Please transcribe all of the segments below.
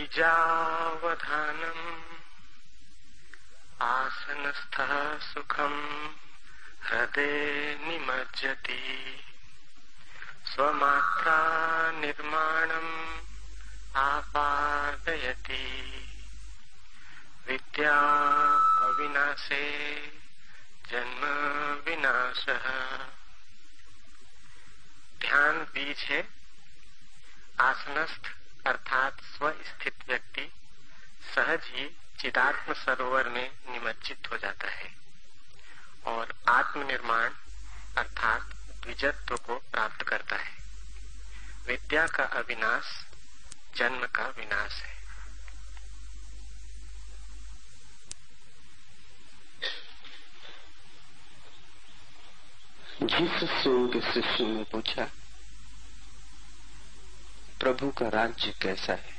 बीजावधानम् आसनस्थः सुखम् हृदये निमज्जति स्वमात्रा निर्माणम् आपादयति विद्या अविनाशे जन्म विनाशः। ध्यान बीज है। आसनस्थ अर्थात स्वस्थित व्यक्ति सहज ही चिदात्म सरोवर में निमज्जित हो जाता है और आत्मनिर्माण अर्थात द्विजत्व को प्राप्त करता है। विद्या का अविनाश जन्म का विनाश है। जीसस से उनके शिष्यों ने पूछा, प्रभु का राज्य कैसा है,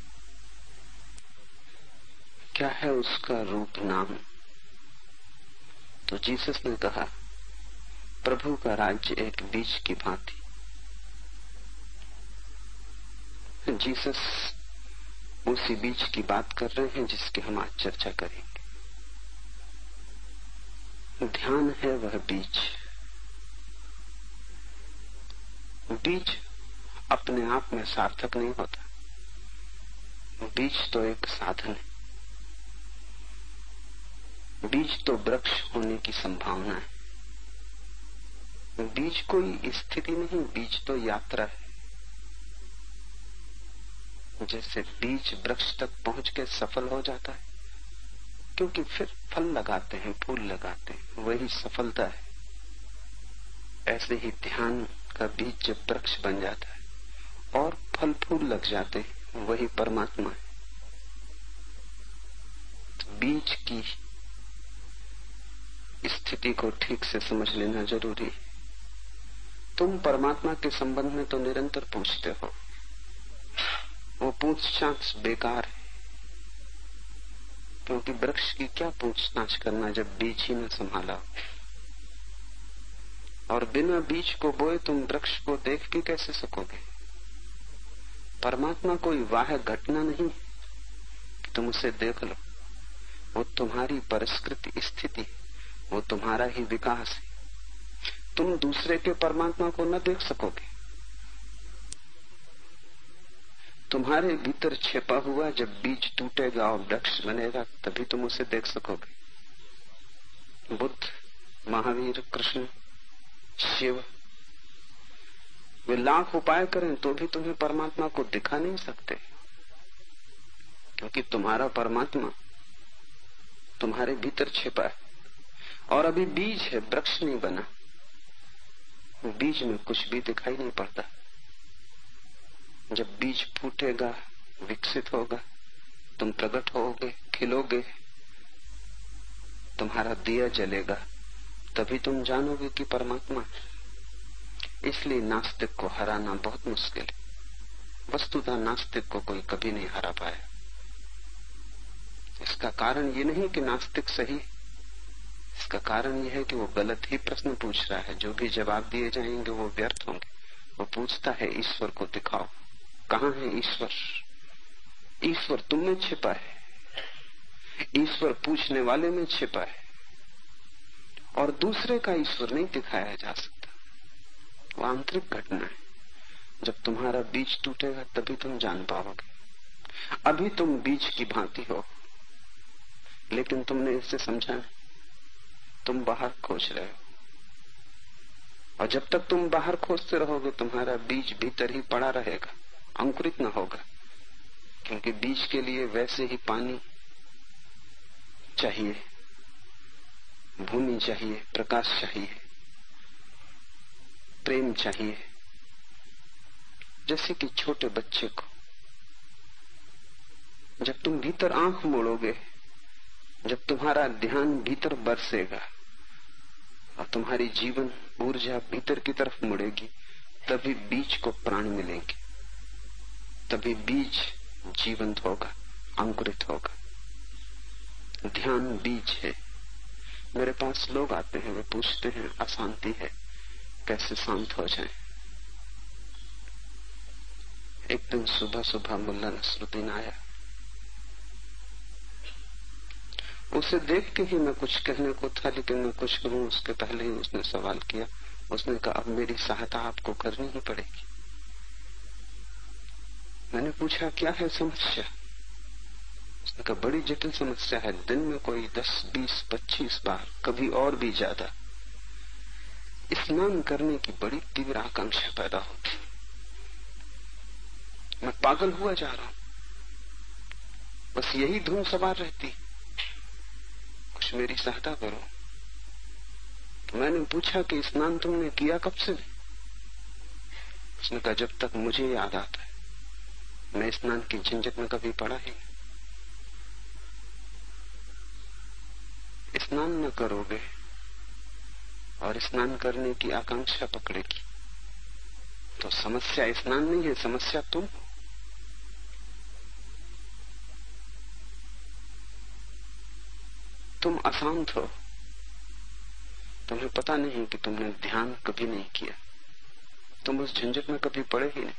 क्या है उसका रूप नाम? तो जीसस ने कहा, प्रभु का राज्य एक बीज की भांति। जीसस उसी बीज की बात कर रहे हैं जिसकी हम आज चर्चा करेंगे। ध्यान है वह बीज। बीज अपने आप में सार्थक नहीं होता। बीज तो एक साधन है। बीज तो वृक्ष होने की संभावना है। बीज कोई स्थिति नहीं, बीज तो यात्रा है। जैसे बीज वृक्ष तक पहुंच के सफल हो जाता है, क्योंकि फिर फल लगाते हैं, फूल लगाते हैं, वही सफलता है। ऐसे ही ध्यान का बीज जब वृक्ष बन जाता है और फल फूल लग जाते हैं, वही परमात्मा है। तो बीज की स्थिति को ठीक से समझ लेना जरूरी है। तुम परमात्मा के संबंध में तो निरंतर पूछते हो, वो पूछताछ बेकार है, क्योंकि वृक्ष की क्या पूछताछ करना जब बीज ही न संभाला। और बिना बीज को बोए तुम वृक्ष को देख भी कैसे सकोगे? परमात्मा कोई वाह्य घटना नहीं कि तुम उसे देख लो। वो तुम्हारी परिष्कृत स्थिति, वो तुम्हारा ही विकास है। तुम दूसरे के परमात्मा को न देख सकोगे। तुम्हारे भीतर छिपा हुआ जब बीज टूटेगा और वृक्ष बनेगा, तभी तुम उसे देख सकोगे। बुद्ध, महावीर, कृष्ण, शिव, वे लाख उपाय करें तो भी तुम्हें परमात्मा को दिखा नहीं सकते, क्योंकि तुम्हारा परमात्मा तुम्हारे भीतर छिपा है और अभी बीज है, वृक्ष नहीं बना। बीज में कुछ भी दिखाई नहीं पड़ता। जब बीज फूटेगा, विकसित होगा, तुम प्रकट होगे, खिलोगे, तुम्हारा दिया जलेगा, तभी तुम जानोगे कि परमात्मा। इसलिए नास्तिक को हराना बहुत मुश्किल है। वस्तुतः नास्तिक को कोई कभी नहीं हरा पाया। इसका कारण ये नहीं कि नास्तिक सही, इसका कारण यह है कि वो गलत ही प्रश्न पूछ रहा है। जो भी जवाब दिए जाएंगे वो व्यर्थ होंगे। वो पूछता है, ईश्वर को दिखाओ, कहाँ है ईश्वर? ईश्वर तुम में छिपा है, ईश्वर पूछने वाले में छिपा है, और दूसरे का ईश्वर नहीं दिखाया जा सकता। वो आंतरिक घटना है। जब तुम्हारा बीज टूटेगा तभी तुम जान पाओगे। अभी तुम बीज की भांति हो, लेकिन तुमने इसे समझा नहीं। तुम बाहर खोज रहे हो, और जब तक तुम बाहर खोजते रहोगे तुम्हारा बीज भीतर ही पड़ा रहेगा, अंकुरित न होगा। क्योंकि बीज के लिए वैसे ही पानी चाहिए, भूमि चाहिए, प्रकाश चाहिए, प्रेम चाहिए। जैसे कि छोटे बच्चे को जब तुम भीतर आंख मोड़ोगे, जब तुम्हारा ध्यान भीतर बरसेगा और तुम्हारी जीवन ऊर्जा भीतर की तरफ मुड़ेगी, तभी बीज को प्राण मिलेंगे, तभी बीज जीवंत होगा, अंकुरित होगा। ध्यान बीज है। मेरे पास लोग आते हैं, वे पूछते हैं अशांति है, कैसे शांत हो जाएं? एक दिन सुबह सुबह मुल्ला नसरुद्दीन आया उसे देख के ही मैं कुछ कहने को था, लेकिन मैं कुछ कहूं उसके पहले ही उसने सवाल किया। उसने कहा, अब मेरी सहायता आपको करनी ही पड़ेगी। मैंने पूछा, क्या है समस्या? उसने कहा, बड़ी जटिल समस्या है। दिन में कोई 10, 20, 25 बार, कभी और भी ज्यादा स्नान करने की बड़ी तीव्र आकांक्षा पैदा होती। मैं पागल हुआ जा रहा हूं, बस यही धुन सवार रहती, कुछ मेरी सहायता करो। तो मैंने पूछा कि स्नान तुमने किया कब से? उसने कहा, जब तक मुझे याद आता है। मैं स्नान की झंझट में कभी पड़ा ही नहीं। स्नान न करोगे और स्नान करने की आकांक्षा पकड़ेगी तो समस्या स्नान नहीं है, समस्या तुम हो। तुम अशांत हो, तुम्हें पता नहीं कि तुमने ध्यान कभी नहीं किया, तुम उस झंझट में कभी पड़े ही नहीं।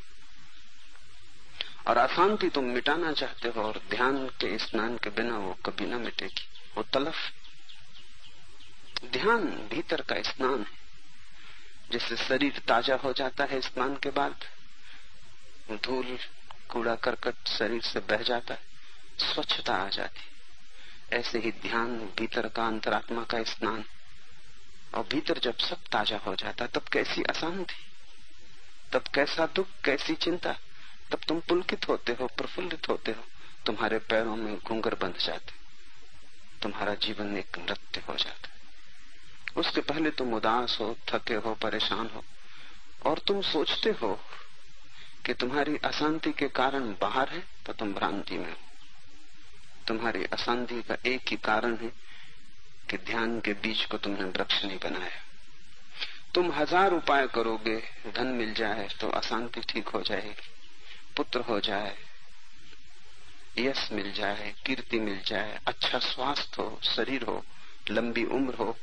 और अशांति तुम मिटाना चाहते हो, और ध्यान के स्नान के बिना वो कभी ना मिटेगी, वो तलफ। ध्यान भीतर का स्नान है। जैसे शरीर ताजा हो जाता है स्नान के बाद, धूल कूड़ा करकट शरीर से बह जाता है, स्वच्छता आ जाती। ऐसे ही ध्यान भीतर का अंतरात्मा का स्नान। और भीतर जब सब ताजा हो जाता, तब कैसी अशांति, तब कैसा दुख, कैसी चिंता। तब तुम पुलकित होते हो, प्रफुल्लित होते हो, तुम्हारे पैरों में घूंघर बंध जाते, तुम्हारा जीवन एक नृत्य हो जाता। उसके पहले तुम उदास हो, थके हो, परेशान हो, और तुम सोचते हो कि तुम्हारी अशांति के कारण बाहर है, तो तुम भ्रांति में हो। तुम्हारी अशांति का एक ही कारण है कि ध्यान के बीज को तुमने वृक्ष नहीं बनाया। तुम 1000 उपाय करोगे, धन मिल जाए तो अशांति ठीक हो जाएगी, पुत्र हो जाए, यश मिल जाए, कीर्ति मिल जाए, अच्छा स्वास्थ्य हो, शरीर हो, लंबी उम्र हो,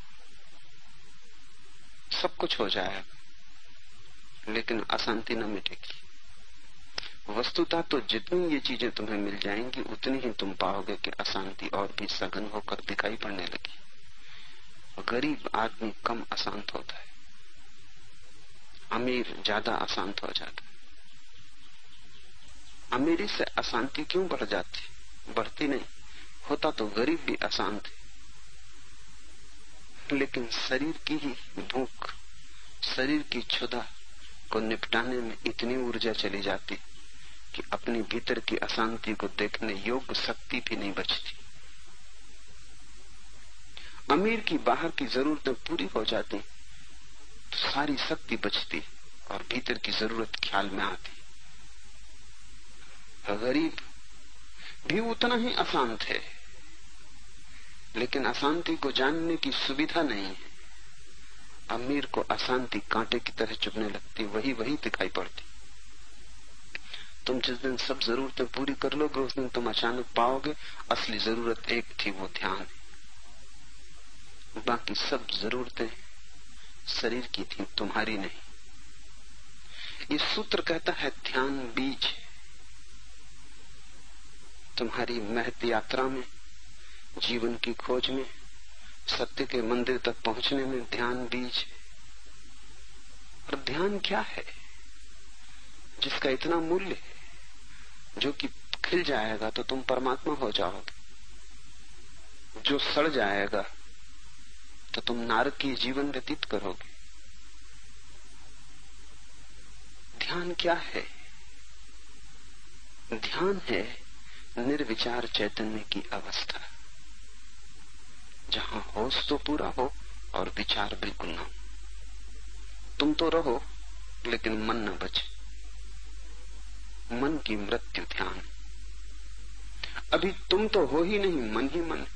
सब कुछ हो जाएगा, लेकिन अशांति न मिटेगी। वस्तुतः तो जितनी ये चीजें तुम्हें मिल जाएंगी, उतनी ही तुम पाओगे कि अशांति और भी सघन होकर दिखाई पड़ने लगी। गरीब आदमी कम अशांत होता है, अमीर ज्यादा अशांत हो जाता है। अमीरी से अशांति क्यों बढ़ जाती? बढ़ती नहीं, होता तो गरीब भी अशांत है, लेकिन शरीर की ही भूख, शरीर की क्षुधा को निपटाने में इतनी ऊर्जा चली जाती कि अपनी भीतर की अशांति को देखने योग्य शक्ति भी नहीं बचती। अमीर की बाहर की जरूरतें पूरी हो जाती तो सारी शक्ति बचती और भीतर की जरूरत ख्याल में आती। गरीब भी उतना ही अशांत है, लेकिन अशांति को जानने की सुविधा नहीं है। अमीर को अशांति कांटे की तरह चुभने लगती, वही दिखाई पड़ती। तुम जिस दिन सब जरूरतें पूरी कर लोगे, उस दिन तुम अचानक पाओगे असली जरूरत एक थी, वो ध्यान है। बाकी सब जरूरतें शरीर की थी, तुम्हारी नहीं। ये सूत्र कहता है ध्यान बीज। तुम्हारी महत यात्रा में, जीवन की खोज में, सत्य के मंदिर तक पहुंचने में ध्यान बीज। और ध्यान क्या है जिसका इतना मूल्य है, जो कि खिल जाएगा तो तुम परमात्मा हो जाओगे, जो सड़ जाएगा तो तुम नारकीय जीवन व्यतीत करोगे। ध्यान क्या है? ध्यान है निर्विचार चैतन्य की अवस्था, जहां होश तो पूरा हो और विचार बिल्कुल ना हो। तुम तो रहो लेकिन मन न बचे। मन की मृत्यु ध्यान। अभी तुम तो हो ही नहीं, मन ही मन।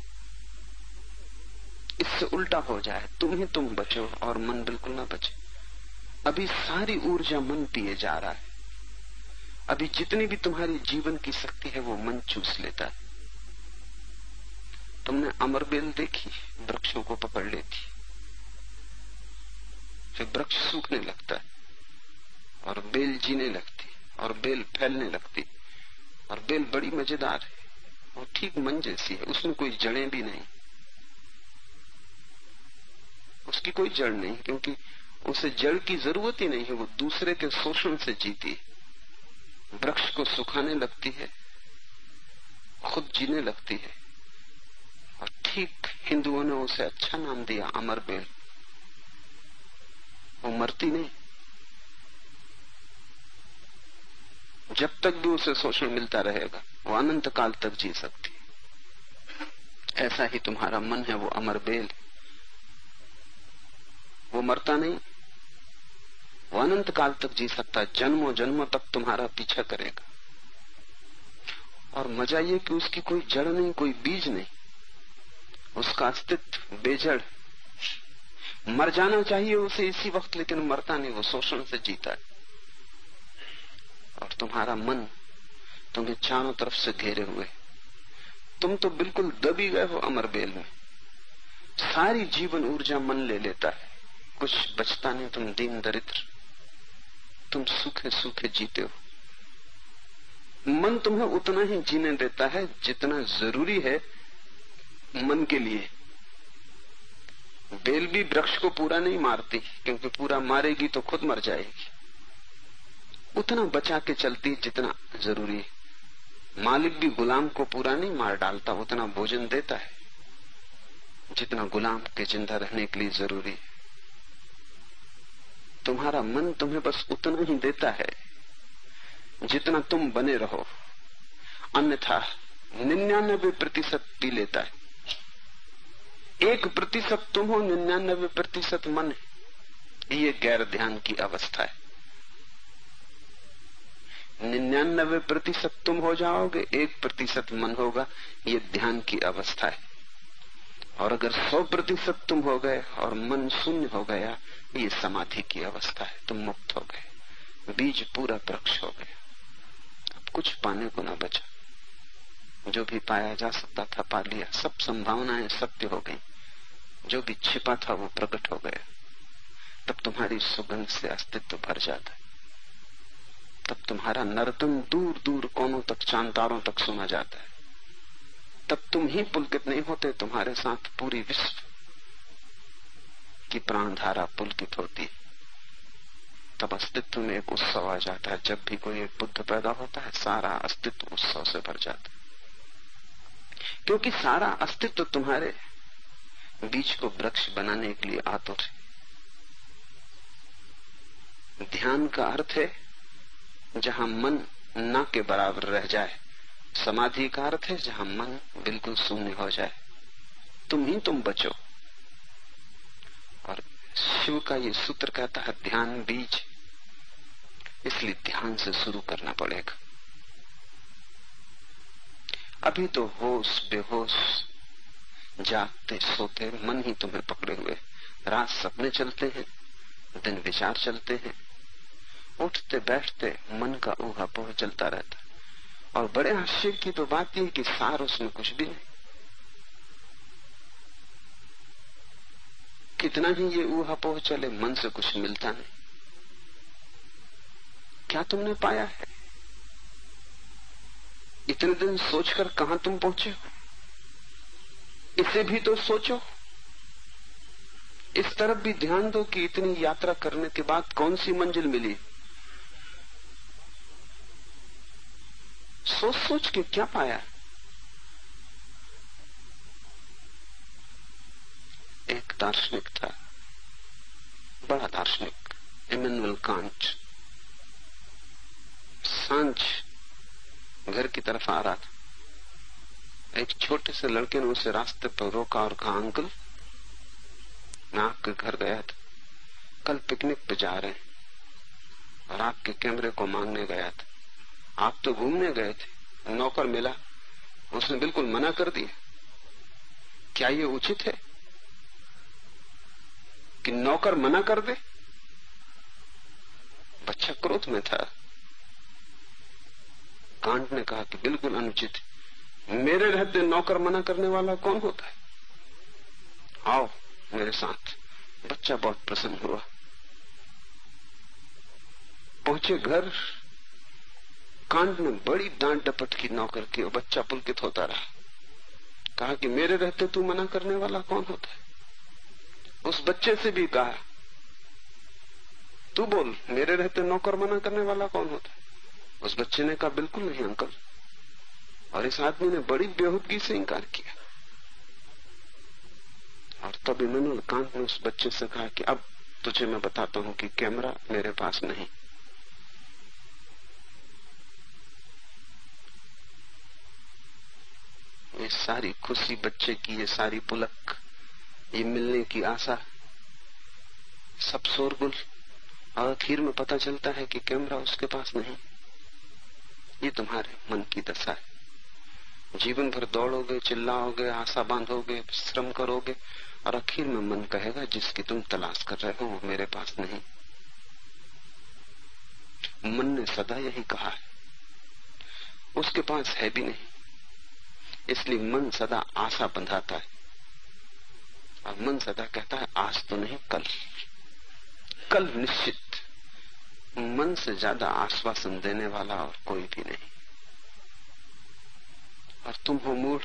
इससे उल्टा हो जाए, तुम बचो और मन बिल्कुल ना बचे। अभी सारी ऊर्जा मन पिए जा रहा है। अभी जितनी भी तुम्हारी जीवन की शक्ति है वो मन चूस लेता है। तुमने अमरबेल देखी, वृक्षों को पकड़ लेती, फिर वृक्ष सूखने लगता है और बेल जीने लगती और बेल फैलने लगती और बेल बड़ी मजेदार है। वो ठीक मन जैसी है, उसमें कोई जड़ें भी नहीं, उसकी कोई जड़ नहीं, क्योंकि उसे जड़ की जरूरत ही नहीं है, वो दूसरे के शोषण से जीती है। वृक्ष को सुखाने लगती है, खुद जीने लगती है। और ठीक हिंदुओं ने उसे अच्छा नाम दिया, अमर बेल। वो मरती नहीं, जब तक भी उसे शोषण मिलता रहेगा वो अनंत काल तक जी सकती है। ऐसा ही तुम्हारा मन है, वो अमर बेल, वो मरता नहीं, वो अनंत काल तक जी सकता है, जन्मों जन्मों तक तुम्हारा पीछा करेगा। और मजा ये कि उसकी कोई जड़ नहीं, कोई बीज नहीं, उसका अस्तित्व बेजड़। मर जाना चाहिए उसे इसी वक्त, लेकिन मरता नहीं, वो शोषण से जीता है। और तुम्हारा मन तुम्हें चारों तरफ से घेरे हुए, तुम तो बिल्कुल दबी गए हो अमर बेल में। सारी जीवन ऊर्जा मन ले लेता है, कुछ बचता नहीं, तुम दीन दरिद्र, तुम सूखे सूखे जीते हो। मन तुम्हें उतना ही जीने देता है जितना जरूरी है मन के लिए। बेल भी वृक्ष को पूरा नहीं मारती, क्योंकि पूरा मारेगी तो खुद मर जाएगी। उतना बचा के चलती जितना जरूरी है। मालिक भी गुलाम को पूरा नहीं मार डालता, उतना भोजन देता है जितना गुलाम के जिंदा रहने के लिए जरूरी है। तुम्हारा मन तुम्हें बस उतना ही देता है जितना तुम बने रहो, अन्यथा 99% पी लेता है। 1% तुम हो, 99% मन है। ये गैर ध्यान की अवस्था है। 99% तुम हो जाओगे, 1% मन होगा, ये ध्यान की अवस्था है। और अगर 100% तुम हो गए और मन शून्य हो गया, ये समाधि की अवस्था है। तुम मुक्त हो गए, बीज पूरा वृक्ष हो गया, अब कुछ पाने को ना बचा। जो भी पाया जा सकता था पा लिया, सब संभावनाएं सत्य हो गई, जो भी छिपा था वो प्रकट हो गया। तब तुम्हारी सुगंध से अस्तित्व भर जाता है। तब तुम्हारा नर्तन दूर दूर कोनों तक, चांतारों तक सुना जाता है। तब तुम ही पुलकित नहीं होते, तुम्हारे साथ पूरी विश्व की प्राणधारा पुलकित होती है। तब अस्तित्व में एक उत्सव आ जाता है। जब भी कोई एक बुद्ध पैदा होता है, सारा अस्तित्व उत्सव से भर जाता है, क्योंकि सारा अस्तित्व तुम्हारे बीज को वृक्ष बनाने के लिए आतुर है। ध्यान का अर्थ है जहां मन ना के बराबर रह जाए। समाधि का अर्थ है जहां मन बिल्कुल शून्य हो जाए। तुम ही तुम बचो। और शिव का ये सूत्र कहता है ध्यान बीज, इसलिए ध्यान से शुरू करना पड़ेगा। अभी तो होश बेहोश, जागते सोते मन ही तुम्हें पकड़े हुए। रात सपने चलते हैं, दिन विचार चलते हैं, उठते बैठते मन का ऊहापोह चलता रहता है। और बड़े आश्चर्य की तो बात यह कि सार उसमें कुछ भी नहीं। कितना ही ये ऊहापोह चले, मन से कुछ मिलता नहीं। क्या तुमने पाया है? इतने दिन सोचकर कहां तुम पहुंचे हो? इसे भी तो सोचो। इस तरफ भी ध्यान दो कि इतनी यात्रा करने के बाद कौन सी मंजिल मिली। सोच सोच के क्या पाया? एक दार्शनिक था, बड़ा दार्शनिक, इमैनुअल कांट। सांझ घर की तरफ आ रहा था। एक छोटे से लड़के ने उसे रास्ते पर रोका और कहा, अंकल मैं आपके घर गया था, कल पिकनिक पे जा रहे हैं और आपके कैमरे को मांगने गया था। आप तो घूमने गए थे, नौकर मिला, उसने बिल्कुल मना कर दिया। क्या ये उचित है कि नौकर मना कर दे? बच्चा क्रोध में था। कांट ने कहा कि बिल्कुल अनुचित है। मेरे रहते नौकर मना करने वाला कौन होता है? आओ मेरे साथ। बच्चा बहुत प्रसन्न हुआ। पहुंचे घर, कांट ने बड़ी डांट डपट की नौकर की और बच्चा पुलकित होता रहा। कहा कि मेरे रहते तू मना करने वाला कौन होता है? उस बच्चे से भी कहा तू बोल, मेरे रहते नौकर मना करने वाला कौन होता है? उस बच्चे ने कहा बिल्कुल नहीं अंकल। और इस आदमी ने बड़ी बेहूदगी से इंकार किया। और तब इमैनुअल कांट ने उस बच्चे से कहा कि अब तुझे मैं बताता हूं कि कैमरा मेरे पास नहीं। ये सारी खुशी बच्चे की, ये सारी पुलक, ये मिलने की आशा, सब शोरगुल, और आखिर में पता चलता है कि कैमरा उसके पास नहीं। ये तुम्हारे मन की दशा है। जीवन भर दौड़ोगे, चिल्लाओगे, आशा बांधोगे, श्रम करोगे, और आखिर में मन कहेगा जिसकी तुम तलाश कर रहे हो वो मेरे पास नहीं। मन ने सदा यही कहा है, उसके पास है भी नहीं। इसलिए मन सदा आशा बंधाता है, और मन सदा कहता है आज तो नहीं, कल, कल निश्चित। मन से ज्यादा आश्वासन देने वाला और कोई भी नहीं। और तुम हो मूढ़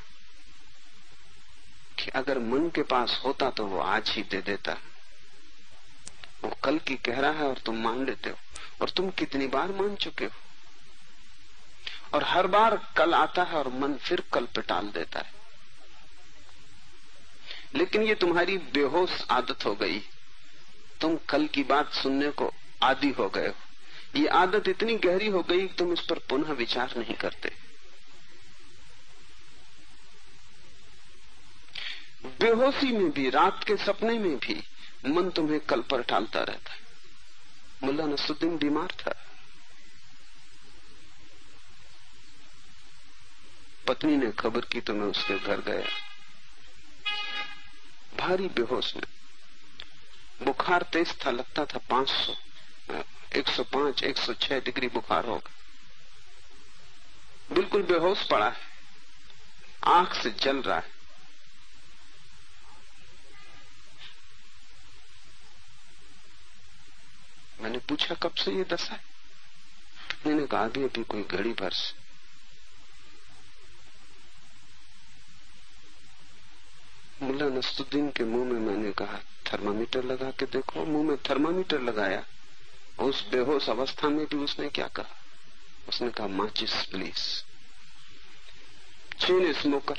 कि अगर मन के पास होता तो वो आज ही दे देता। वो कल की कह रहा है और तुम मान लेते हो। और तुम कितनी बार मान चुके हो, और हर बार कल आता है और मन फिर कल पे टाल देता है। लेकिन ये तुम्हारी बेहोश आदत हो गई। तुम कल की बात सुनने को आदी हो गए हो। ये आदत इतनी गहरी हो गई कि तुम इस पर पुनः विचार नहीं करते। बेहोशी में भी, रात के सपने में भी मन तुम्हें कल पर टालता रहता है। मुल्ला नसरुद्दीन बीमार था, पत्नी ने खबर की तो मैं उसके घर गया। भारी बेहोश में, बुखार तेज था, लगता था 500, 105, 106 डिग्री बुखार होगा। बिल्कुल बेहोश पड़ा है, आंख से जल रहा है। मैंने पूछा कब से ये दशा है? मैंने कहा अभी अभी कोई घड़ी भर से। मुल्ला नसरुद्दीन के मुंह में मैंने कहा थर्मामीटर लगा के देखो। मुंह में थर्मामीटर लगाया। उस बेहोश अवस्था में भी उसने क्या कहा? उसने कहा माचिस प्लीज। चेन स्मोकर,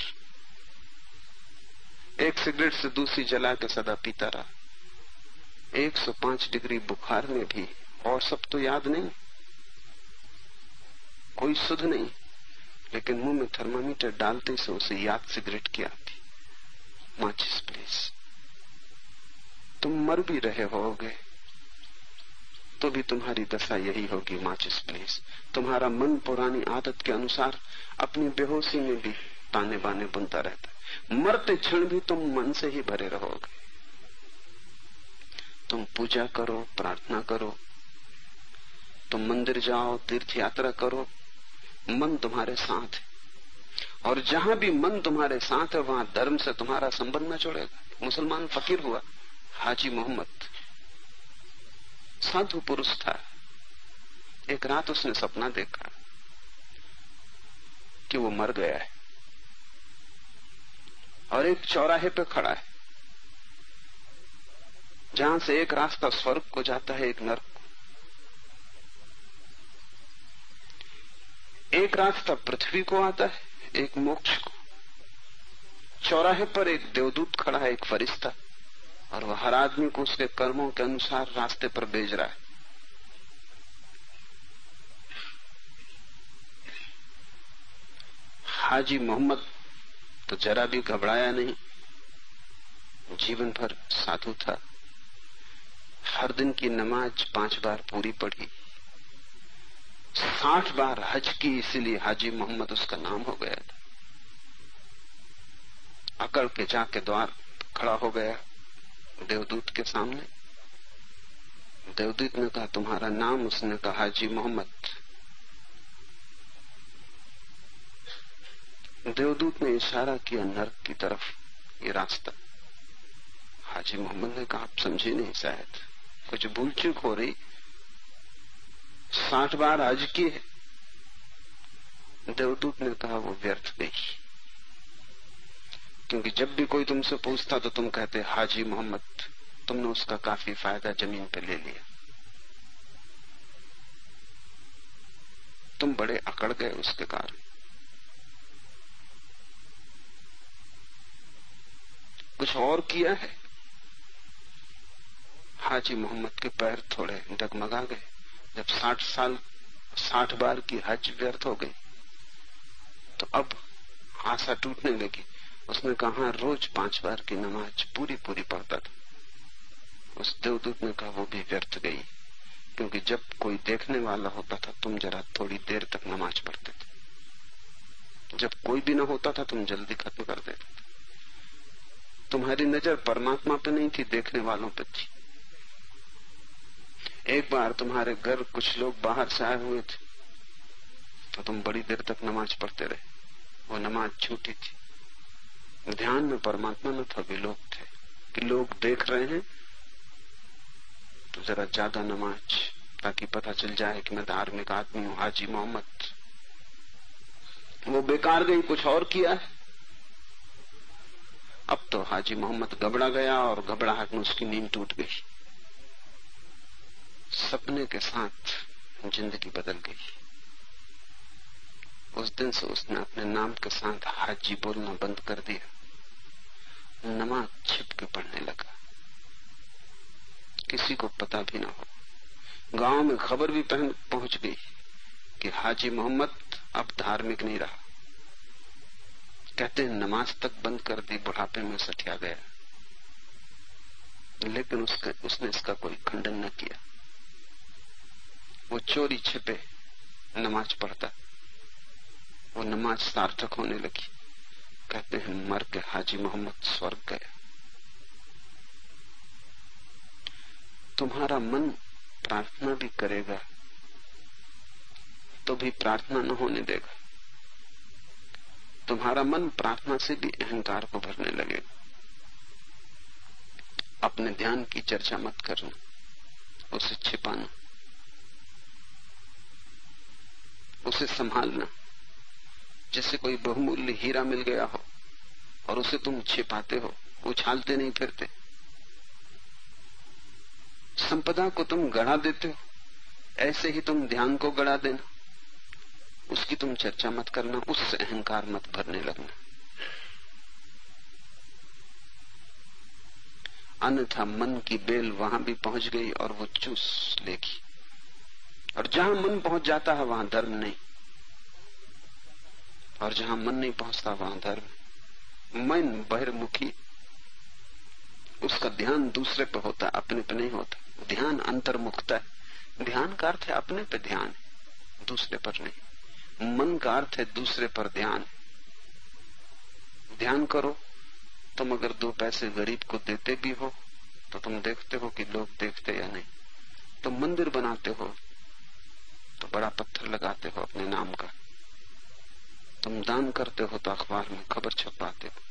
एक सिगरेट से दूसरी जला के सदा पीता रहा। 105 डिग्री बुखार में भी, और सब तो याद नहीं, कोई सुध नहीं, लेकिन मुंह में थर्मामीटर डालते से उसे याद सिगरेट की आती। माचिस प्लीज। तुम मर भी रहे होगे तो भी तुम्हारी दशा यही होगी, माचिस प्लीज। तुम्हारा मन पुरानी आदत के अनुसार अपनी बेहोशी में भी ताने बाने बुनता रहता है। मरते क्षण भी तुम मन से ही भरे रहोगे। तुम पूजा करो, प्रार्थना करो, तुम मंदिर जाओ, तीर्थ यात्रा करो, मन तुम्हारे साथ है। और जहां भी मन तुम्हारे साथ है वहां धर्म से तुम्हारा संबंध न जोड़ेगा। मुसलमान फकीर हुआ हाजी मोहम्मद, साधु पुरुष था। एक रात उसने सपना देखा कि वो मर गया है और एक चौराहे पे खड़ा है, जहां से एक रास्ता स्वर्ग को जाता है, एक नरक को। एक रास्ता पृथ्वी को आता है, एक मोक्ष को। चौराहे पर एक देवदूत खड़ा है, एक फरिश्ता, और वह हर आदमी को उसके कर्मों के अनुसार रास्ते पर भेज रहा है। हाजी मोहम्मद तो जरा भी घबराया नहीं। जीवन भर साधु था, हर दिन की नमाज 5 बार पूरी पढ़ी, 60 बार हज की, इसीलिए हाजी मोहम्मद उसका नाम हो गया था। अकड़ के जाके द्वार खड़ा हो गया देवदूत के सामने। देवदूत ने कहा तुम्हारा नाम? उसने कहा हाजी मोहम्मद। देवदूत ने इशारा किया नरक की तरफ, ये रास्ता। हाजी मोहम्मद ने कहा आप समझे नहीं, शायद कुछ भूल चूक हो रही। 60 बार हज की है, देवदूत ने कहा वो व्यर्थ गई, क्योंकि जब भी कोई तुमसे पूछता तो तुम कहते हाजी मोहम्मद, तुमने उसका काफी फायदा जमीन पे ले लिया। तुम बड़े अकड़ गए उसके कारण। कुछ और किया है? हाजी मोहम्मद के पैर थोड़े डगमगा गए। जब 60 बार की हज व्यर्थ हो गई तो अब आशा टूटने लगी। उसने कहा रोज 5 बार की नमाज पूरी पढ़ता था। उस देवदूत ने कहा वो भी व्यर्थ गई, क्योंकि जब कोई देखने वाला होता था तुम जरा थोड़ी देर तक नमाज पढ़ते थे, जब कोई भी न होता था तुम जल्दी खत्म कर देते थे। तुम्हारी नजर परमात्मा पे नहीं थी, देखने वालों पे थी। एक बार तुम्हारे घर कुछ लोग बाहर से आए हुए थे तो तुम बड़ी देर तक नमाज पढ़ते रहे। वो नमाज छूटी थी। ध्यान में परमात्मा न था, भी लोग थे कि लोग देख रहे हैं तो जरा ज्यादा नमाज, ताकि पता चल जाए कि मैं धार्मिक आदमी हूं, हाजी मोहम्मद। वो बेकार गई, कुछ और किया है। अब तो हाजी मोहम्मद घबरा गया और घबराहट में उसकी नींद टूट गई। सपने के साथ जिंदगी बदल गई। उस दिन से उसने अपने नाम के साथ हाजी बोलना बंद कर दिया। नमाज छिप के पढ़ने लगा, किसी को पता भी ना हो। गांव में खबर भी पहुंच गई कि हाजी मोहम्मद अब धार्मिक नहीं रहा। कहते हैं नमाज तक बंद कर दी, बुढ़ापे में सठिया गया। लेकिन उसने इसका कोई खंडन न किया। वो चोरी छिपे नमाज पढ़ता, वो नमाज सार्थक होने लगी। कहते हैं मर के हाजी मोहम्मद स्वर्ग गया। तुम्हारा मन प्रार्थना भी करेगा तो भी प्रार्थना न होने देगा। तुम्हारा मन प्रार्थना से भी अहंकार को भरने लगेगा। अपने ध्यान की चर्चा मत करना, उसे छिपाना, उसे संभालना। जैसे कोई बहुमूल्य हीरा मिल गया हो और उसे तुम छिपाते हो, उछालते नहीं फिरते। संपदा को तुम गड़ा देते हो, ऐसे ही तुम ध्यान को गड़ा देना। उसकी तुम चर्चा मत करना, उससे अहंकार मत भरने लगना। अन्यथा मन की बेल वहां भी पहुंच गई और वो चूस लेगी। और जहां मन पहुंच जाता है वहां धर्म नहीं, और जहां मन नहीं पहुंचता वहां धर्म। मन बहिर्मुखी, उसका ध्यान दूसरे पे होता, अपने पे नहीं होता। ध्यान अंतर्मुखता है। ध्यान का अर्थ है अपने पे ध्यान, दूसरे पर नहीं। मन का अर्थ है दूसरे पर ध्यान। ध्यान करो, तुम अगर 2 पैसे गरीब को देते भी हो तो तुम देखते हो कि लोग देखते या नहीं। तुम मंदिर बनाते हो तो बड़ा पत्थर लगाते हो अपने नाम का। तुम दान करते हो तो अखबार में खबर छपवाते हो।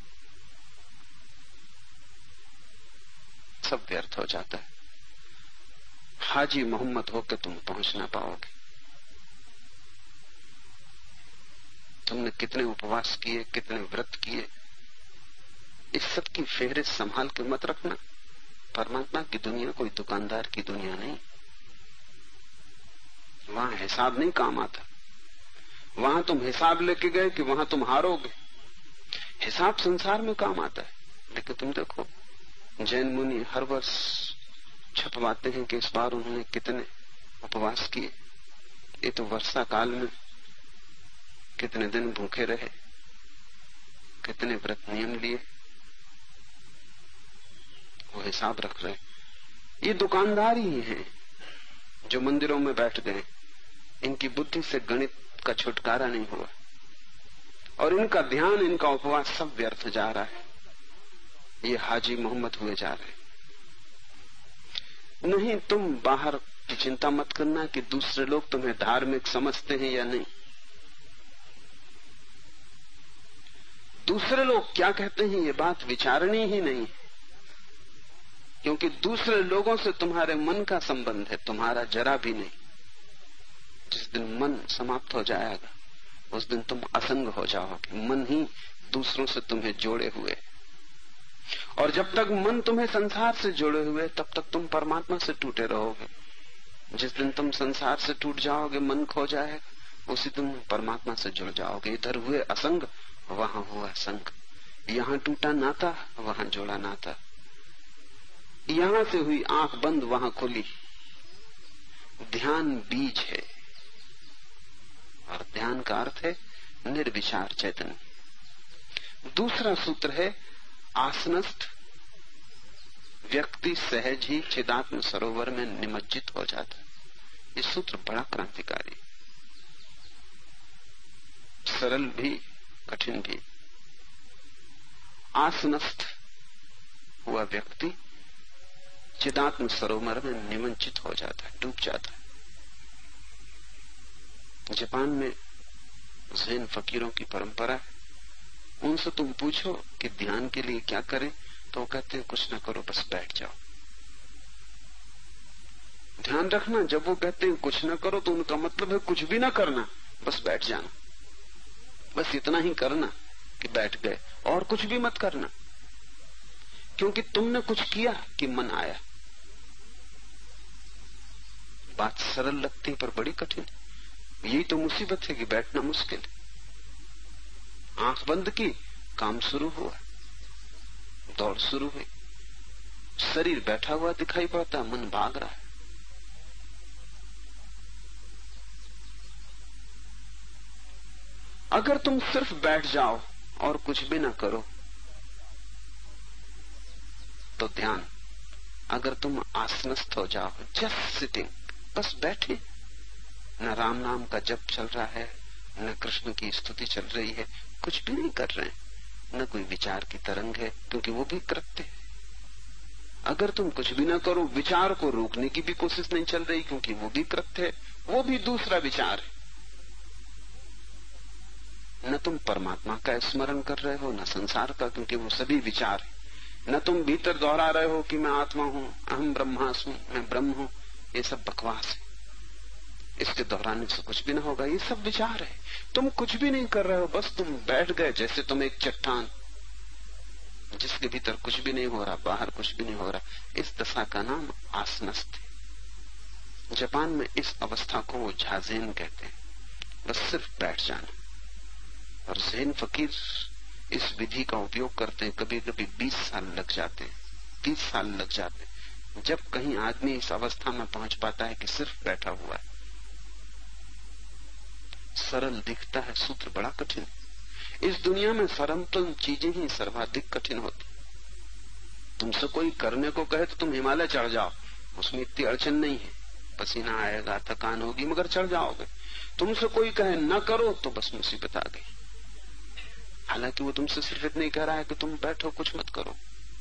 सब व्यर्थ हो जाता है। हाजी मोहम्मद होकर तुम पहुंच ना पाओगे। तुमने कितने उपवास किए, कितने व्रत किए, इस सब की फेहरिस्त संभाल के मत रखना। परमात्मा की दुनिया कोई दुकानदार की दुनिया नहीं। वहां हिसाब नहीं काम आता। वहां तुम हिसाब लेके गए कि वहां तुम हारोगे। हिसाब संसार में काम आता है। लेकिन तुम देखो, जैन मुनि हर वर्ष छपवाते हैं कि इस बार उन्होंने कितने उपवास किए। ये तो वर्षा काल में कितने दिन भूखे रहे, कितने व्रत नियम लिए, वो हिसाब रख रहे। ये दुकानदार ही हैं जो मंदिरों में बैठ गए। इनकी बुद्धि से गणित का छुटकारा नहीं हुआ और इनका ध्यान, इनका उपवास सब व्यर्थ जा रहा है। ये हाजी मोहम्मद हुए जा रहे। नहीं, तुम बाहर की चिंता मत करना कि दूसरे लोग तुम्हें धार्मिक समझते हैं या नहीं। दूसरे लोग क्या कहते हैं ये बात विचारनी ही नहीं, क्योंकि दूसरे लोगों से तुम्हारे मन का संबंध है, तुम्हारा जरा भी नहीं। जिस दिन मन समाप्त हो जाएगा उस दिन तुम असंग हो जाओगे। मन ही दूसरों से तुम्हें जोड़े हुए, और जब तक मन तुम्हें संसार से जोड़े हुए तब तक तुम परमात्मा से टूटे रहोगे। जिस दिन तुम संसार से टूट जाओगे, मन खो जाएगा, उसी दिन परमात्मा से जुड़ जाओगे। इधर हुए असंग, वहां हुआ संग। यहां टूटा नाता, वहां जोड़ा नाता। यहां से हुई आंख बंद, वहां खुली। ध्यान बीज है, और ध्यान का अर्थ है निर्विचार चैतन्य। दूसरा सूत्र है आसनस्थ व्यक्ति सहज ही चिदात्म सरोवर में निमज्जित हो जाता है। ये सूत्र बड़ा क्रांतिकारी, सरल भी कठिन भी। आसनस्थ हुआ व्यक्ति चिदात्म सरोवर में निमज्जित हो जाता है, डूब जाता है। जापान में ज़ेन फकीरों की परंपरा है। उनसे तुम पूछो कि ध्यान के लिए क्या करें, तो वो कहते हैं कुछ ना करो, बस बैठ जाओ। ध्यान रखना, जब वो कहते हैं कुछ ना करो तो उनका मतलब है कुछ भी ना करना, बस बैठ जाना। बस इतना ही करना कि बैठ गए, और कुछ भी मत करना, क्योंकि तुमने कुछ किया कि मन आया। बात सरल लगती है पर बड़ी कठिन है। यही तो मुसीबत है कि बैठना मुश्किल है। आंख बंद की, काम शुरू हुआ, दौड़ शुरू हुई, शरीर बैठा हुआ दिखाई पड़ता, मन भाग रहा है। अगर तुम सिर्फ बैठ जाओ और कुछ भी ना करो तो ध्यान। अगर तुम आसनस्थ हो जाओ, जस्ट सिटिंग, बस बैठे, न राम नाम का जप चल रहा है, न कृष्ण की स्तुति चल रही है, कुछ भी नहीं कर रहे हैं, न कोई विचार की तरंग है, क्योंकि वो भी कृत्य है। अगर तुम कुछ भी ना करो, विचार को रोकने की भी कोशिश नहीं चल रही, क्योंकि वो भी कृत्य है, वो भी दूसरा विचार है। न तुम परमात्मा का स्मरण कर रहे हो, न संसार का, क्योंकि वो सभी विचार है। न तुम भीतर दोहरा रहे हो कि मैं आत्मा हूं, अहम ब्रह्मास्मि, मैं ब्रह्म हूं। ये सब बकवास है, इसके दोहराने से कुछ भी ना होगा। ये सब विचार है। तुम कुछ भी नहीं कर रहे हो, बस तुम बैठ गए जैसे तुम एक चट्टान, जिसके भीतर कुछ भी नहीं हो रहा, बाहर कुछ भी नहीं हो रहा। इस दशा का नाम आसनस्थ है। जापान में इस अवस्था को वो झाजेन कहते हैं, बस सिर्फ बैठ जाना। और ज़ेन फकीर इस विधि का उपयोग करते हैं। कभी कभी 20 साल लग जाते हैं, 30 साल लग जाते हैं, जब कहीं आदमी इस अवस्था में पहुंच पाता है कि सिर्फ बैठा हुआ है। सरल दिखता है, सूत्र बड़ा कठिन है। इस दुनिया में सरल चीजें ही सर्वाधिक कठिन होती। तुमसे कोई करने को कहे तो तुम हिमालय चढ़ जाओ, उसमें इतनी अड़चन नहीं है, पसीना आएगा, थकान होगी, मगर चढ़ जाओगे। तुमसे कोई कहे न करो तो बस मुसीबत आ गई। हालांकि वो तुमसे सिर्फ इतना ही कह रहा है कि तुम बैठो, कुछ मत करो।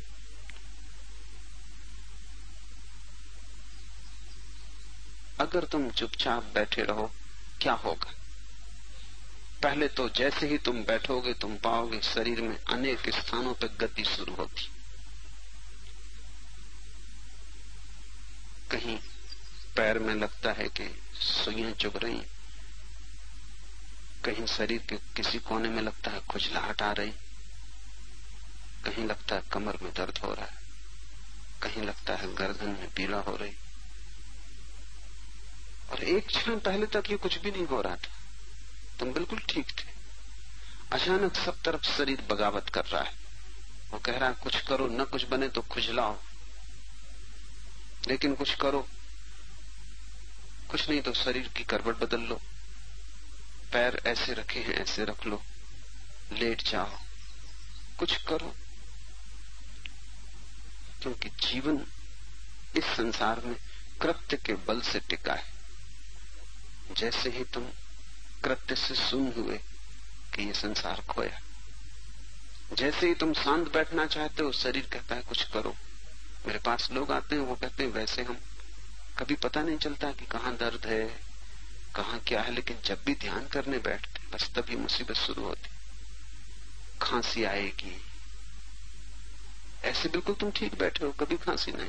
अगर तुम चुपचाप बैठे रहो, क्या होगा? पहले तो जैसे ही तुम बैठोगे तुम पाओगे शरीर में अनेक स्थानों पर गति शुरू होती। कहीं पैर में लगता है कि सुइयां चुभ रही, कहीं शरीर के किसी कोने में लगता है खुजलाहट आ रही, कहीं लगता है कमर में दर्द हो रहा है, कहीं लगता है गर्दन में पीड़ा हो रही। और एक क्षण पहले तक ये कुछ भी नहीं हो रहा था, तुम बिल्कुल ठीक थे। अचानक सब तरफ शरीर बगावत कर रहा है। वो कह रहा है कुछ करो, न कुछ बने तो खुजलाओ, लेकिन कुछ करो। कुछ नहीं तो शरीर की करवट बदल लो, पैर ऐसे रखे हैं ऐसे रख लो, लेट जाओ, कुछ करो। क्योंकि जीवन इस संसार में कृत्य के बल से टिका है। जैसे ही तुम कृत्य से सुन हुए कि ये संसार खोया, जैसे ही तुम शांत बैठना चाहते हो, शरीर कहता है कुछ करो। मेरे पास लोग आते हैं, वो कहते हैं वैसे हम कभी पता नहीं चलता कि कहाँ दर्द है, कहाँ क्या है, लेकिन जब भी ध्यान करने बैठते बस तभी मुसीबत शुरू होती। खांसी आएगी, ऐसे बिल्कुल तुम ठीक बैठे हो, कभी खांसी नहीं,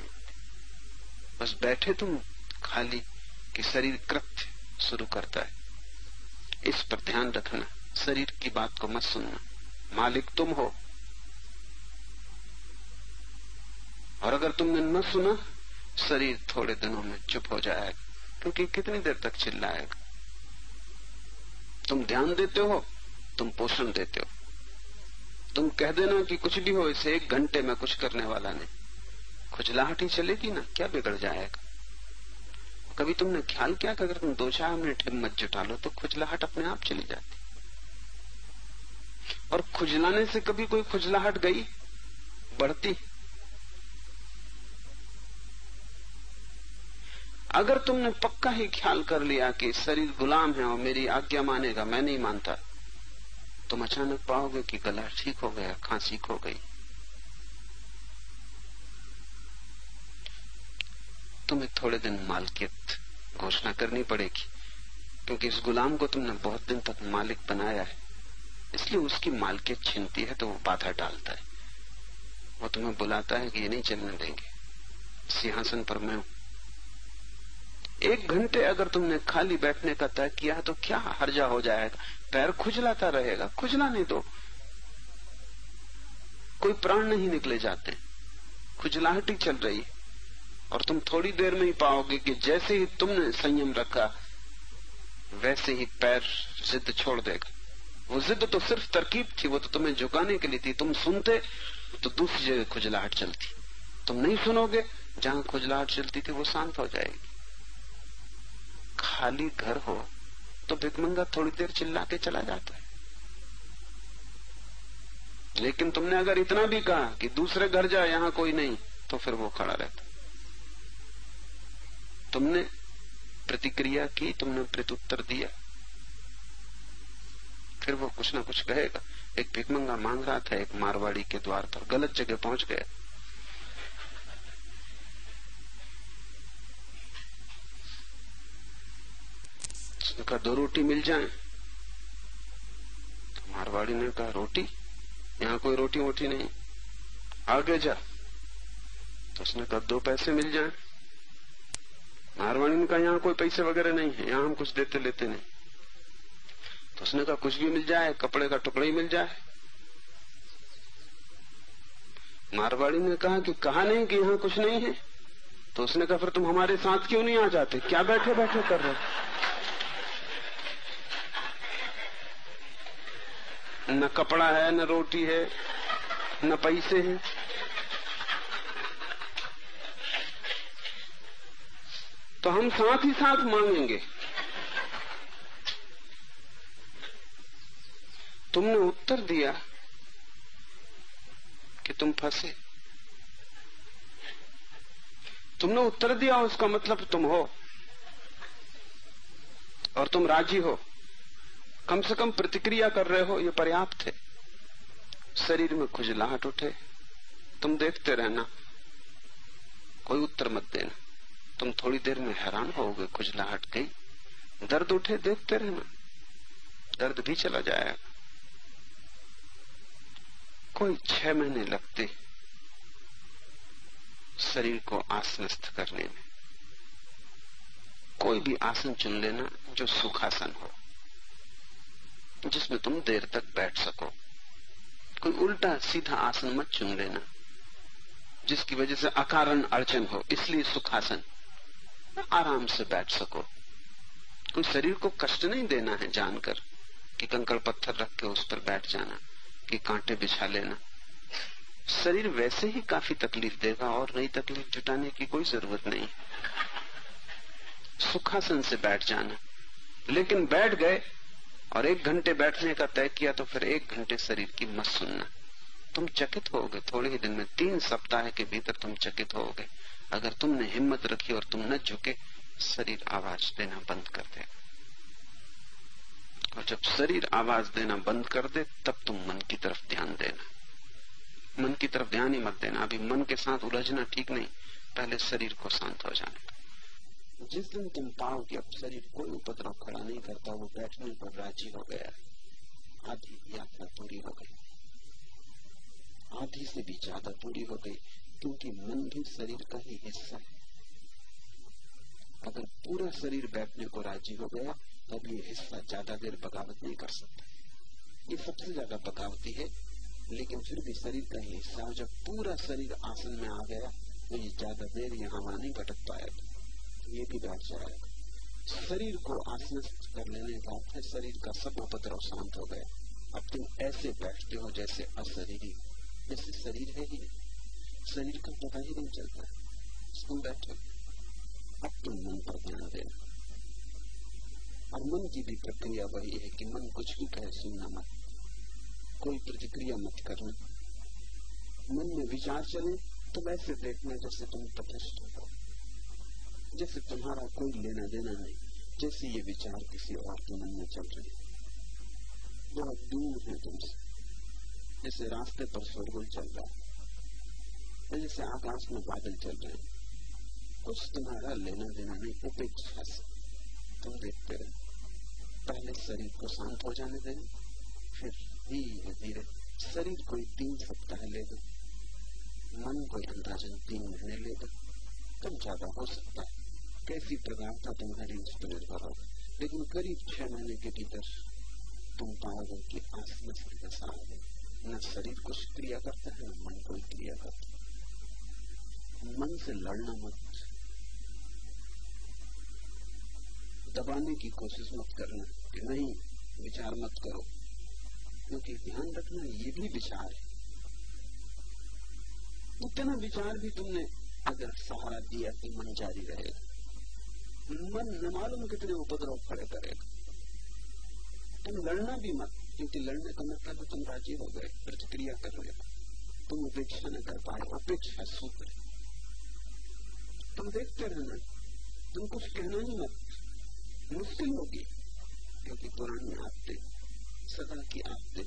बस बैठे तुम खाली कि शरीर कृत्य शुरू करता है। इस पर ध्यान रखना, शरीर की बात को मत सुनना। मालिक तुम हो, और अगर तुमने न सुना, शरीर थोड़े दिनों में चुप हो जाएगा, क्योंकि कितनी देर तक चिल्लाएगा। तुम ध्यान देते हो, तुम पोषण देते हो। तुम कह देना कि कुछ भी हो, इसे 1 घंटे में कुछ करने वाला नहीं, खुजलाहट ही चलेगी ना, क्या बिगड़ जाएगा। कभी तुमने ख्याल किया कि अगर तुम 2-4 मिनट हिम्मत जुटा लो तो खुजलाहट अपने आप चली जाती। और खुजलाने से कभी कोई खुजलाहट गई, बढ़ती। अगर तुमने पक्का ही ख्याल कर लिया कि शरीर गुलाम है और मेरी आज्ञा मानेगा, मैं नहीं मानता, तुम अचानक पाओगे कि गला ठीक हो गया, खांसी खो गई। तुम्हें थोड़े दिन मालिकियत घोषणा करनी पड़ेगी, क्योंकि इस गुलाम को तुमने बहुत दिन तक मालिक बनाया है, इसलिए उसकी मालिकियत छीनती है तो वो बाधा डालता है। वो तुम्हें बुलाता है कि ये नहीं चलने देंगे, सिंहासन पर मैं हूं। 1 घंटे अगर तुमने खाली बैठने का तय किया तो क्या हर्जा हो जाएगा, पैर खुजलाता रहेगा, खुजलाने दो, कोई प्राण नहीं निकले जाते, खुजलाहट ही चल रही है। और तुम थोड़ी देर में ही पाओगे कि जैसे ही तुमने संयम रखा, वैसे ही पैर जिद छोड़ देगा। वो जिद तो सिर्फ तरकीब थी, वो तो तुम्हें झुकाने के लिए थी। तुम सुनते तो दूसरी जगह खुजलाहट चलती, तुम नहीं सुनोगे, जहां खुजलाहट चलती थी वो शांत हो जाएगी। खाली घर हो तो भिखमंगा थोड़ी देर चिल्ला के चला जाता है, लेकिन तुमने अगर इतना भी कहा कि दूसरे घर जा, यहां कोई नहीं, तो फिर वो खड़ा रहता। तुमने प्रतिक्रिया की, तुमने प्रत्युत्तर दिया, फिर वो कुछ ना कुछ कहेगा। एक भिखमंगा मांग रहा था एक मारवाड़ी के द्वार पर, गलत जगह पहुंच गया। उसने कहा 2 रोटी मिल जाएं। तो मारवाड़ी ने कहा रोटी, यहाँ कोई रोटी वोटी नहीं, आगे जा। तो उसने कहा 2 पैसे मिल जाएं। मारवाड़ी ने कहा यहाँ कोई पैसे वगैरह नहीं है, यहाँ हम कुछ देते लेते नहीं। तो उसने कहा कुछ भी मिल जाए, कपड़े का टुकड़ा ही मिल जाए। मारवाड़ी ने कहा कि कहा नहीं कि यहाँ कुछ नहीं है। तो उसने कहा फिर तुम हमारे साथ क्यों नहीं आ जाते, क्या बैठे बैठे कर रहे हो। न कपड़ा है, न रोटी है, न पैसे हैं। तो हम साथ ही साथ मांगेंगे। तुमने उत्तर दिया कि तुम फंसे। तुमने उत्तर दिया, उसका मतलब तुम हो और तुम राजी हो। कम से कम प्रतिक्रिया कर रहे हो, ये पर्याप्त है। शरीर में खुजलाहट उठे, तुम देखते रहना, कोई उत्तर मत देना। तुम थोड़ी देर में हैरान होगे, खुजलाहट गई। दर्द उठे, देखते रहना, दर्द भी चला जाएगा। कोई 6 महीने लगते शरीर को आसनस्थ करने में। कोई भी आसन चुन लेना जो सुखासन हो, जिसमें तुम देर तक बैठ सको। कोई उल्टा सीधा आसन मत चुन लेना जिसकी वजह से अकारण अड़चन हो, इसलिए सुखासन, आराम से बैठ सको। कोई शरीर को कष्ट नहीं देना है जानकर कि कंकड़ पत्थर रख के उस पर बैठ जाना, कि कांटे बिछा लेना। शरीर वैसे ही काफी तकलीफ देगा और नई तकलीफ जुटाने की कोई जरूरत नहीं। सुखासन से बैठ जाना। लेकिन बैठ गए और 1 घंटे बैठने का तय किया तो फिर 1 घंटे शरीर की मत सुनना। तुम चकित होगे, थोड़े ही दिन में, 3 सप्ताह के भीतर तुम चकित होगे। अगर तुमने हिम्मत रखी और तुम न झुके, शरीर आवाज देना बंद कर देगा। और जब शरीर आवाज देना बंद कर दे, तब तुम मन की तरफ ध्यान देना। मन की तरफ ध्यान ही मत देना। अभी मन के साथ उलझना ठीक नहीं, पहले शरीर को शांत हो जाने दो। जिस दिन तुम पाओ कि अब शरीर कोई उपद्रव खड़ा नहीं करता, वो बैठने पर राजी हो गया, आधी यात्रा पूरी हो गई, आधी से भी ज्यादा पूरी हो गई, क्योंकि मन भी शरीर का ही हिस्सा है। अगर पूरा शरीर बैठने को राजी हो गया तब ये हिस्सा ज्यादा देर बगावत नहीं कर सकता। ये सबसे ज्यादा बगावती है, लेकिन फिर भी शरीर का ही हिस्सा। जब पूरा शरीर आसन में आ गया तो ये ज्यादा देर यहाँ वहां नहीं भटक पाएगा, ये भी बैठ जाएगा। शरीर को आसनस्थ कर लेने का अर्थ है शरीर का सब उपद्रव शांत हो गया। अब तुम ऐसे बैठते हो जैसे अशरीरी, जैसे शरीर है ही नहीं, शरीर का पता ही नहीं चलता। तुम बैठो, अब तुम मन पर ध्यान देना। और मन की भी प्रक्रिया वही है कि मन कुछ भी कहे सुनना मत, कोई प्रतिक्रिया मत करना। मन में विचार चले तो वैसे देखना जैसे तुम तटस्थ हो, जैसे तुम्हारा कोई लेना देना नहीं, जैसे ये विचार किसी और के मन में चल रहे, बहुत दूर है तुमसे, जैसे रास्ते पर शोरगुल चल रहा है, जैसे आकाश में बादल चल रहे हैं, कुछ तुम्हारा लेना देना नहीं, उपेक्षा से तुम देखते रहे। पहले शरीर को शांत हो जाने देना, फिर धीरे धीरे शरीर कोई 3 सप्ताह लेगा, मन कोई अंदाजन 3 महीने लेगा, कम ज्यादा हो सकता है। कैसी प्रगाढ़ता तुम्हारी उस पर निर्भर होगा, लेकिन करीब 6 महीने के भीतर तुम पाओगे कि आसनस्थ दशा है। न शरीर कुछ क्रिया करता है, न मन कोई क्रिया करता है। मन से लड़ना मत, दबाने की कोशिश मत करना कि नहीं विचार मत करो, क्योंकि ध्यान रखना ये भी विचार है। उतना विचार भी तुमने अगर सहारा दिया कि मन जारी रहेगा, मन न मालूम कितने उपद्रव खड़े करेगा। तुम लड़ना भी मत, क्योंकि लड़ने का मतलब तुम राजी हो गए, प्रतिक्रिया कर रहे हो, तुम उपेक्षा न कर पाए। उपेक्षा सूत्र, तुम देखते रहना, तुम कुछ कहना ही मत। मुश्किल होगी, क्योंकि पुरानी आदतें, सदा की आदतें,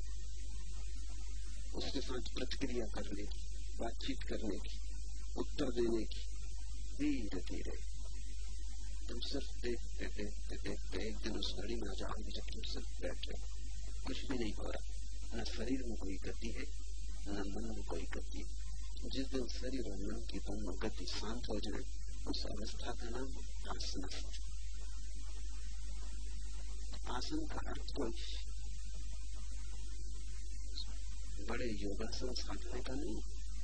उसके साथ प्रतिक्रिया करने की, बातचीत करने की, उत्तर देने की। धीरे धीरे तुम सिर्फ देखते देखते देखते एक दिन उस घड़ी में आ जाओगे जब तुम सिर्फ बैठे, कुछ भी नहीं हो रहा, न शरीर में कोई गति है न मन में कोई गति। जिस दिन शरीर और मन की दोनों गति शांत हो जाए, उस अवस्था का नाम आसनस्थ। आसन का अर्थ कोई बड़े योगासन साधने का नहीं,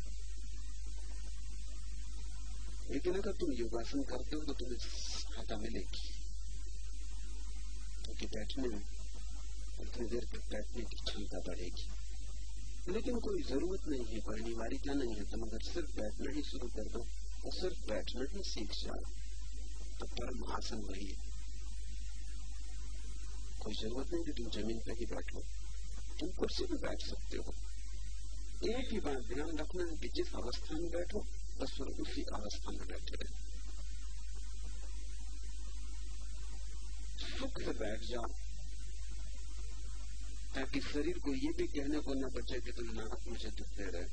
लेकिन अगर तुम योगासन करते हो तो तुम्हें सहायता मिलेगी, क्योंकि बैठने में उतनी देर तक बैठने की क्षमता बढ़ेगी। लेकिन कोई जरूरत नहीं है, कोई अनिवार्यता नहीं है। तुम अगर सिर्फ बैठना ही शुरू कर दो और सिर्फ बैठना ही सीख जाओ तो परम आसन वही है। कोई जरूरत नहीं कि तुम जमीन पर ही बैठो, तुम कुर्सी पर बैठ सकते हो। एक ही बात ध्यान रखना है कि जिस अवस्था में बैठो बस फिर उसी अवस्था में बैठे रहे। सुख से बैठ जाओ, ताकि शरीर को ये भी कहने को न बचे कि तुम नाक मुझे दुखते रहे।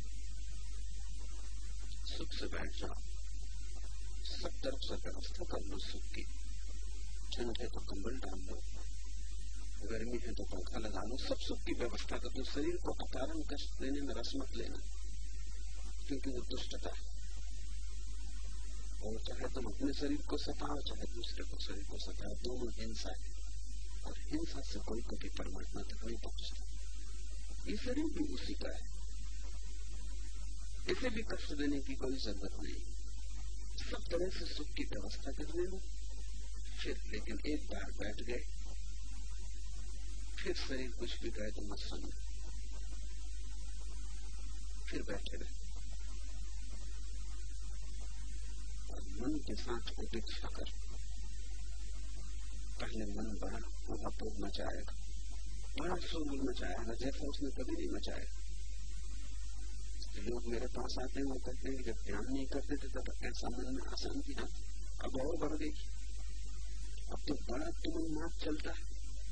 सुख से बैठ जाओ, सब तरफ से व्यवस्था कर लो सुख की। ठंड है तो कंबल डाल लो, गर्मी है तो पंखा लगा लो, सब सुख की व्यवस्था कर दो। शरीर को अकारण कष्ट देने में रस मत लेना, क्योंकि वो दुष्टता है। और चाहे तुम अपने शरीर को सताओ, चाहे दूसरे को शरीर को सताओ, दोनों हिंसा है, और हिंसा से कोई कभी परमात्मा तक नहीं पहुंचता। ये शरीर भी उसी का है, इसे भी कष्ट देने की कोई जरूरत नहीं। सब तरह से सुख की व्यवस्था कर लेना फिर। लेकिन एक बार बैठ गए फिर शरीर कुछ भी कहे तो मत सुनना, फिर बैठे रहे और मन के साथ उपेक्षा कर। पहले मन बड़ा उहापोह मचाएगा, बड़ा शोर मचाएगा, जैसा उसने कभी नहीं मचाया। लोग मेरे पास आते हैं, वो कहते हैं जब ध्यान नहीं करते थे तब ऐसा मन में अशांति था, अब और बढ़ गई। अब तो बड़ा तुमन्नाथ चलता है।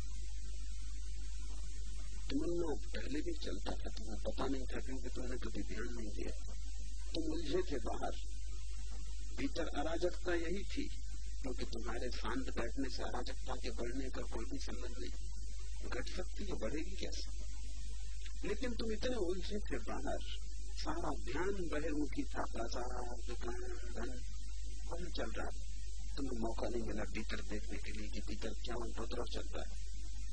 तुमन्नाथ पहले भी चलता था, तुम्हें पता नहीं था क्योंकि तुमने कभी ध्यान नहीं दिया। तुम उलझे थे बाहर, भीतर अराजकता यही थी, क्योंकि तुम्हारे शांत बैठने से अराजकता के बढ़ने का कोई भी संबंध नहीं। घट सकती है, बढ़ेगी कैसे? लेकिन तुम इतने उलझे थे बाहर, सारा ध्यान बहिर्मुखी था, सारा धन चल रहा, तुम्हें मौका नहीं मिला भीतर देखने के लिए कि भीतर क्या उपद्रव चल रहा है।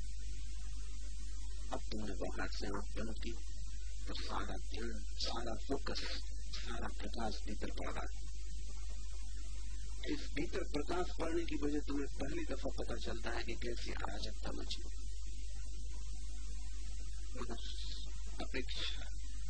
अब तुमने बाहर से आंख बंद की तो सारा ध्यान, सारा फोकस, सारा प्रकाश भीतर पड़ रहा है। इस भीतर प्रकाश पड़ने की वजह तुम्हें पहली दफा पता चलता है कि कैसी अराजकता मची। अपेक्षा,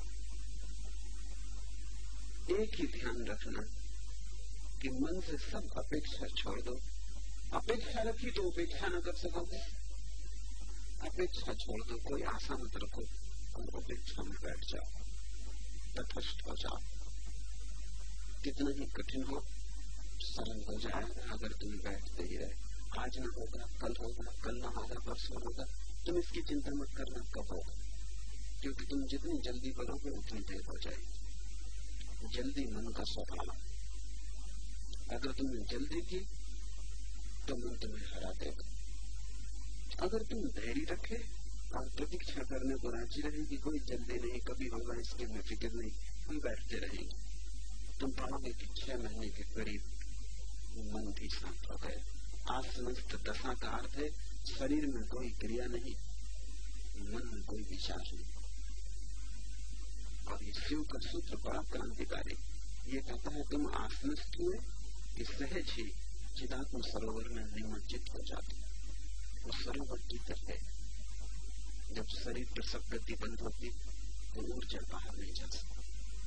एक ही ध्यान रखना कि मन से सब अपेक्षा छोड़ दो। अपेक्षा रखी तो उपेक्षा न कर सकोगे। अपेक्षा छोड़ दो, कोई आशा मत रखो और उपेक्षा में बैठ जाओ, तटस्थ हो जाओ। कितना ही कठिन हो, सरल हो जाएगा अगर तुम बैठते ही रहे। आज ना होगा, कल होगा, कल ना होगा, परसों होगा। तुम इसकी चिंता मत करना कब होगा, क्योंकि तुम जितनी जल्दी करोगे उतनी देर हो जाएगी। जल्दी मन का स्वभाव। अगर तुमने जल्दी की तो मन तुम्हें हरा देगा। अगर तुम धैर्य रखे और प्रतीक्षा करने को राजी रहे कि कोई जल्दी नहीं, कभी होगा इसकी हमें फिक्र नहीं, हम बैठते रहेंगे, तुम पाओगे कि 6 महीने के करीब मन भी शांत हो गया। आसनस्थ दशा का अर्थ है शरीर में कोई क्रिया नहीं, मन में कोई विचार नहीं। और ये शिव का सूत्र बड़ा क्रांतिकारी। ये कहता है तुम आसनस्थ हुए, इस सहज ही चिदात्म सरोवर में निमज्जित हो जाते। वो सरोवर भीतर है। जब शरीर पर सब गति बंद होती तो ऊर्जा बाहर नहीं जा सकती।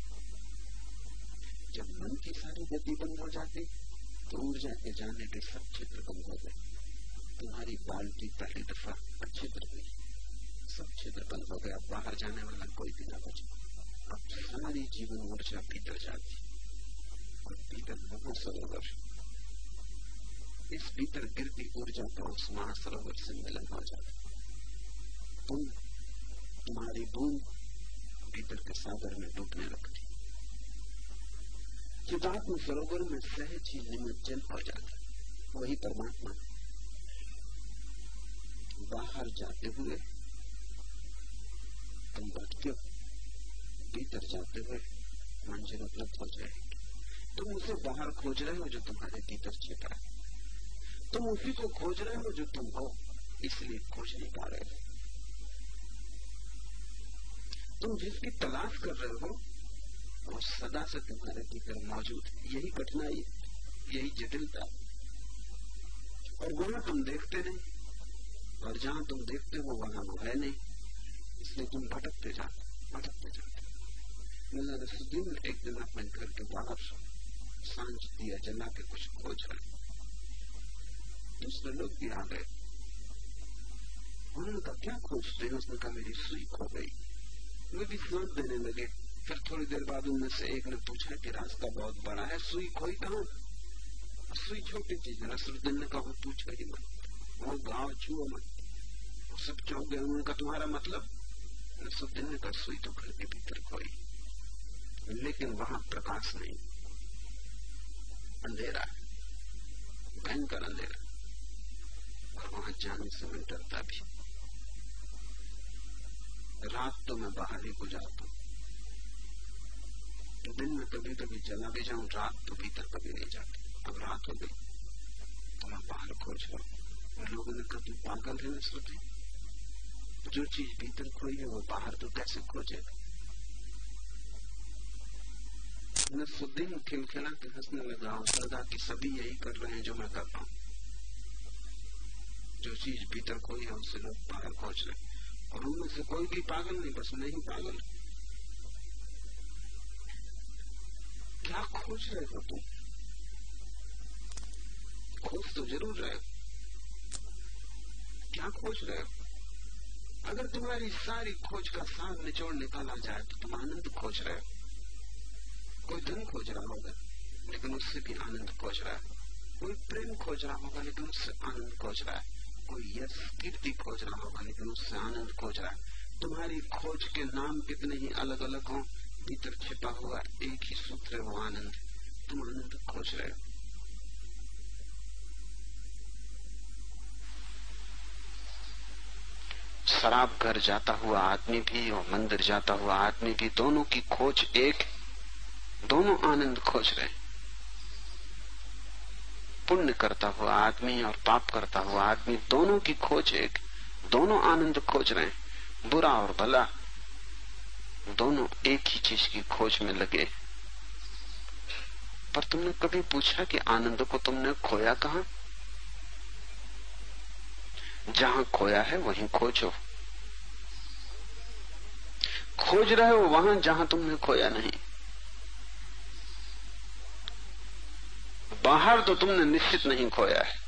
जब मन की सारी गति बंद हो जाती तो ऊर्जा के जाने के सब क्षेत्र बंद हो गए। तुम्हारी बाल्टी पहली दफा छिद्र हुई, सब क्षेत्र बंद हो गया, बाहर जाने वाला कोई भी ना बचा। अब सारी जीवन ऊर्जा भीतर जाती और भीतर महासरोवर। इस भीतर गिरती ऊर्जा का उस महासरोवर से मिलन हो जाता। तुम्हारी बूंद भीतर के सागर में डूबने लगती। चिदात्म सरोवर में सहज ही निमज्जन हो जाता। वही परमात्मा। बाहर जाते हुए तुम भटके हो, भीतर जाते हुए मंजिल उपलब्ध हो जाएगी। तुम उसे बाहर खोज रहे हो जो तुम्हारे भीतर छिपा है। तुम उसी को खोज रहे हो जो तुम हो, इसलिए खोज नहीं पा रहे हो। तुम जिसकी तलाश कर रहे हो वो सदा से तुम्हारे भीतर मौजूद है। यही कठिनाई है, यही जटिलता। और वहां तुम देखते नहीं, और जहां तुम देखते हो वहां वो है नहीं, इसलिए तुम भटकते जाते। मुल्ला नसरुद्दीन एक दिन अपने घर के बाहर सांझ दिया जला के कुछ खोज रहे। दूसरे लोग भी आ गए। उन्होंने कहा क्या खोजते हैं? उसने कहा मेरी सुई खो गई। वे भी साथ देने लगे। फिर थोड़ी देर बाद उनमें से एक ने पूछा कि रास्ता बहुत बड़ा है, सुई खोई कहाँ? सुई छोटी चीज है। नसरुद्दीन ने कहा पूछो ही मत, वो गाँव छुओ मत। सब चौंक गए। उन्होंने कहा तुम्हारा मतलब? नसरुद्दीन ने कहा सुई तो घर के भीतर खोई, लेकिन वहां प्रकाश नहीं, अंधेरा है, भयंकर अंधेरा। और वहां जाने से मैं डरता भी। रात तो मैं बाहर ही गुजारता हूं। दिन में कभी कभी चला भी जाऊं, रात तो भीतर कभी नहीं जाती। अब रात हो गई तो मैं बाहर खोज रहा हूं। लोगों ने कहा तू पागल है नसरुद्दीन, जो चीज भीतर खोई है वो बाहर तो कैसे खोजेगा? नसरुद्दीन खिलखिला के हंसने लगा और सदा की सभी यही कर रहे हैं जो मैं कर रहा हूं। जो चीज भीतर खोई है उसे लोग बाहर खोज रहे, और उनमें से कोई भी पागल नहीं, बस मैं ही पागल। क्या खोज रहे हो तुम? खोज तो जरूर रहे हो। क्या खोज रहे हो? अगर तुम्हारी सारी खोज का सार निचोड़ निकाला जाए तो तुम आनंद खोज रहे हो। कोई धन खोज रहा होगा लेकिन उससे भी आनंद खोज रहा है। कोई प्रेम खोज रहा होगा लेकिन उससे आनंद खोज रहा है। कोई यश कीर्ति खोज रहा होगा लेकिन उससे आनंद खोज रहा है। तुम्हारी खोज के नाम कितने ही अलग अलग हों, भीतर छिपा हुआ एक ही सूत्र है, वो आनंद। तुम आनंद खोज रहे हो। शराब घर जाता हुआ आदमी भी और मंदिर जाता हुआ आदमी भी, दोनों की खोज एक, दोनों आनंद खोज रहे। पुण्य करता हुआ आदमी और पाप करता हुआ आदमी दोनों की खोज एक, दोनों आनंद खोज रहे हैं। बुरा और भला दोनों एक ही चीज की खोज में लगे। पर तुमने कभी पूछा कि आनंद को तुमने खोया कहां? जहां खोया है वहीं खोजो। खोज रहे हो वहां जहां तुमने खोया नहीं। बाहर तो तुमने निश्चित नहीं खोया है,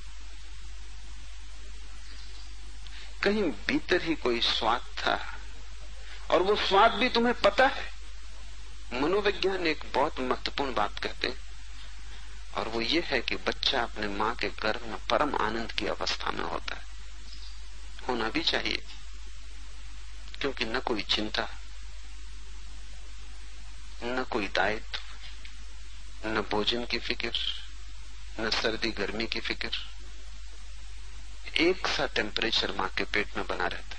कहीं भीतर ही कोई स्वाद था, और वो स्वाद भी तुम्हें पता है। मनोविज्ञान एक बहुत महत्वपूर्ण बात कहते हैं, और वो ये है कि बच्चा अपने मां के गर्भ में परम आनंद की अवस्था में होता है। होना भी चाहिए, क्योंकि न कोई चिंता, न कोई दायित्व, न भोजन की फिक्र, न सर्दी गर्मी की फिक्र। एक सा टेम्परेचर मां के पेट में बना रहता है।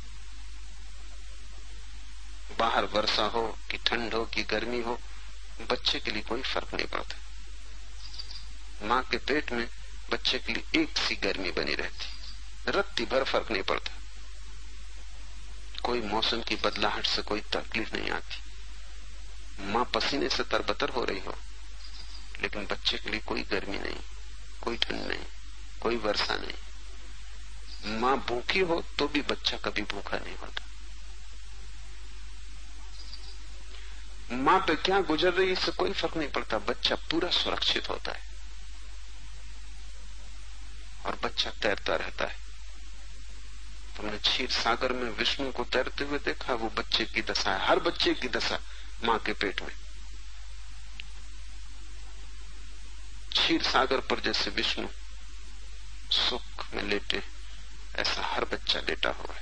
बाहर वर्षा हो कि ठंड हो कि गर्मी हो, बच्चे के लिए कोई फर्क नहीं पड़ता। मां के पेट में बच्चे के लिए एक सी गर्मी बनी रहती, रत्ती भर फर्क नहीं पड़ता। कोई मौसम की बदलाहट से कोई तकलीफ नहीं आती। मां पसीने से तरबतर हो रही हो, लेकिन बच्चे के लिए कोई गर्मी नहीं, कोई ठंड नहीं, कोई वर्षा नहीं। मां भूखी हो तो भी बच्चा कभी भूखा नहीं होता। मां पे क्या गुजर रही है इससे कोई फर्क नहीं पड़ता, बच्चा पूरा सुरक्षित होता है और बच्चा तैरता रहता है। तुमने क्षीर सागर में विष्णु को तैरते हुए देखा, वो बच्चे की दशा है, हर बच्चे की दशा मां के पेट में। क्षीर सागर पर जैसे विष्णु सुख में लेटे, ऐसा हर बच्चा लेटा हुआ है।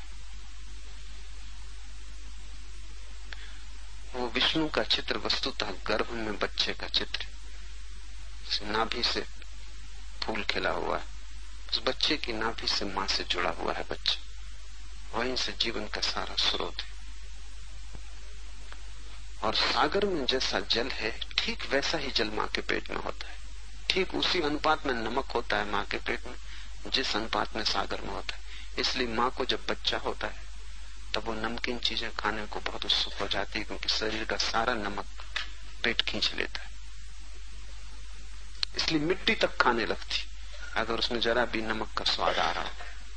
वो विष्णु का चित्र वस्तुतः गर्भ में बच्चे का चित्र, नाभि से फूल खिला हुआ है। उस बच्चे की नाभि से मां से जुड़ा हुआ है बच्चा, वहीं से जीवन का सारा स्रोत है। और सागर में जैसा जल है, ठीक वैसा ही जल मां के पेट में होता है। ठीक उसी अनुपात में नमक होता है मां के पेट में, जिस अनुपात में सागर में होता है। इसलिए मां को जब बच्चा होता है तब वो नमकीन चीजें खाने को बहुत उत्सुक हो जाती है, क्योंकि शरीर का सारा नमक पेट खींच लेता है। इसलिए मिट्टी तक खाने लगती अगर उसमें जरा भी नमक का स्वाद आ रहा हो।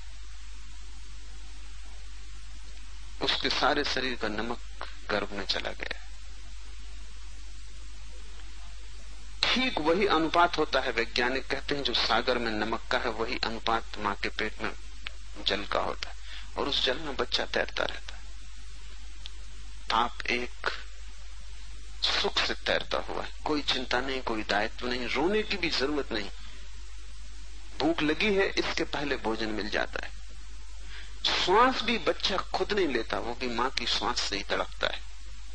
उसके सारे शरीर का नमक गर्भ में चला गया। ठीक वही अनुपात होता है, वैज्ञानिक कहते हैं, जो सागर में नमक का है वही अनुपात मां के पेट में जल का होता है, और उस जल में बच्चा तैरता रहता है। ताप एक, सुख से तैरता हुआ है, कोई चिंता नहीं, कोई दायित्व नहीं, रोने की भी जरूरत नहीं। भूख लगी है, इसके पहले भोजन मिल जाता है। श्वास भी बच्चा खुद नहीं लेता, वो भी मां की श्वास से ही तड़पता है।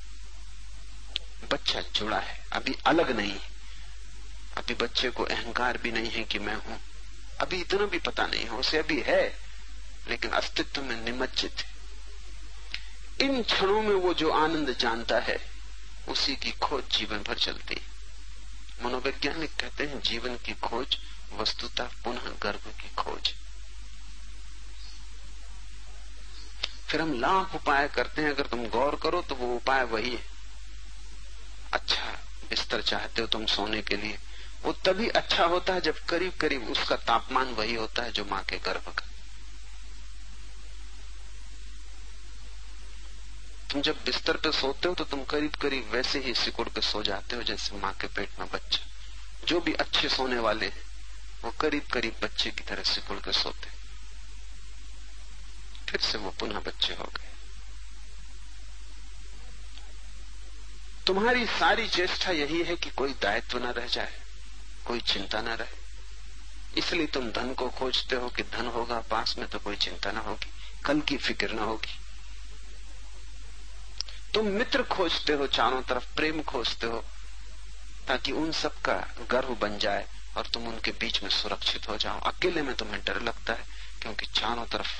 बच्चा जुड़ा है, अभी अलग नहीं है। अभी बच्चे को अहंकार भी नहीं है कि मैं हूं, अभी इतना भी पता नहीं है उसे, अभी है लेकिन अस्तित्व में निमज्जित है। इन क्षणों में वो जो आनंद जानता है, उसी की खोज जीवन भर चलती है। मनोवैज्ञानिक कहते हैं जीवन की खोज वस्तुतः पुनः गर्भ की खोज। फिर हम लाख उपाय करते हैं, अगर तुम गौर करो तो वो उपाय वही है। अच्छा बिस्तर चाहते हो तुम सोने के लिए, वो तभी अच्छा होता है जब करीब करीब उसका तापमान वही होता है जो मां के गर्भ का। तुम जब बिस्तर पे सोते हो तो तुम करीब करीब वैसे ही सिकुड़ के सो जाते हो जैसे मां के पेट में बच्चा। जो भी अच्छे सोने वाले हैं वो करीब करीब बच्चे की तरह सिकुड़ के सोते, फिर से वो पुनः बच्चे हो गए। तुम्हारी सारी चेष्टा यही है कि कोई दायित्व न रह जाए, कोई चिंता न रहे। इसलिए तुम धन को खोजते हो कि धन होगा पास में तो कोई चिंता न होगी, कल की फिक्र न होगी। तुम मित्र खोजते हो चारों तरफ, प्रेम खोजते हो ताकि उन सब का गर्भ बन जाए और तुम उनके बीच में सुरक्षित हो जाओ। अकेले में तुम्हें डर लगता है क्योंकि चारों तरफ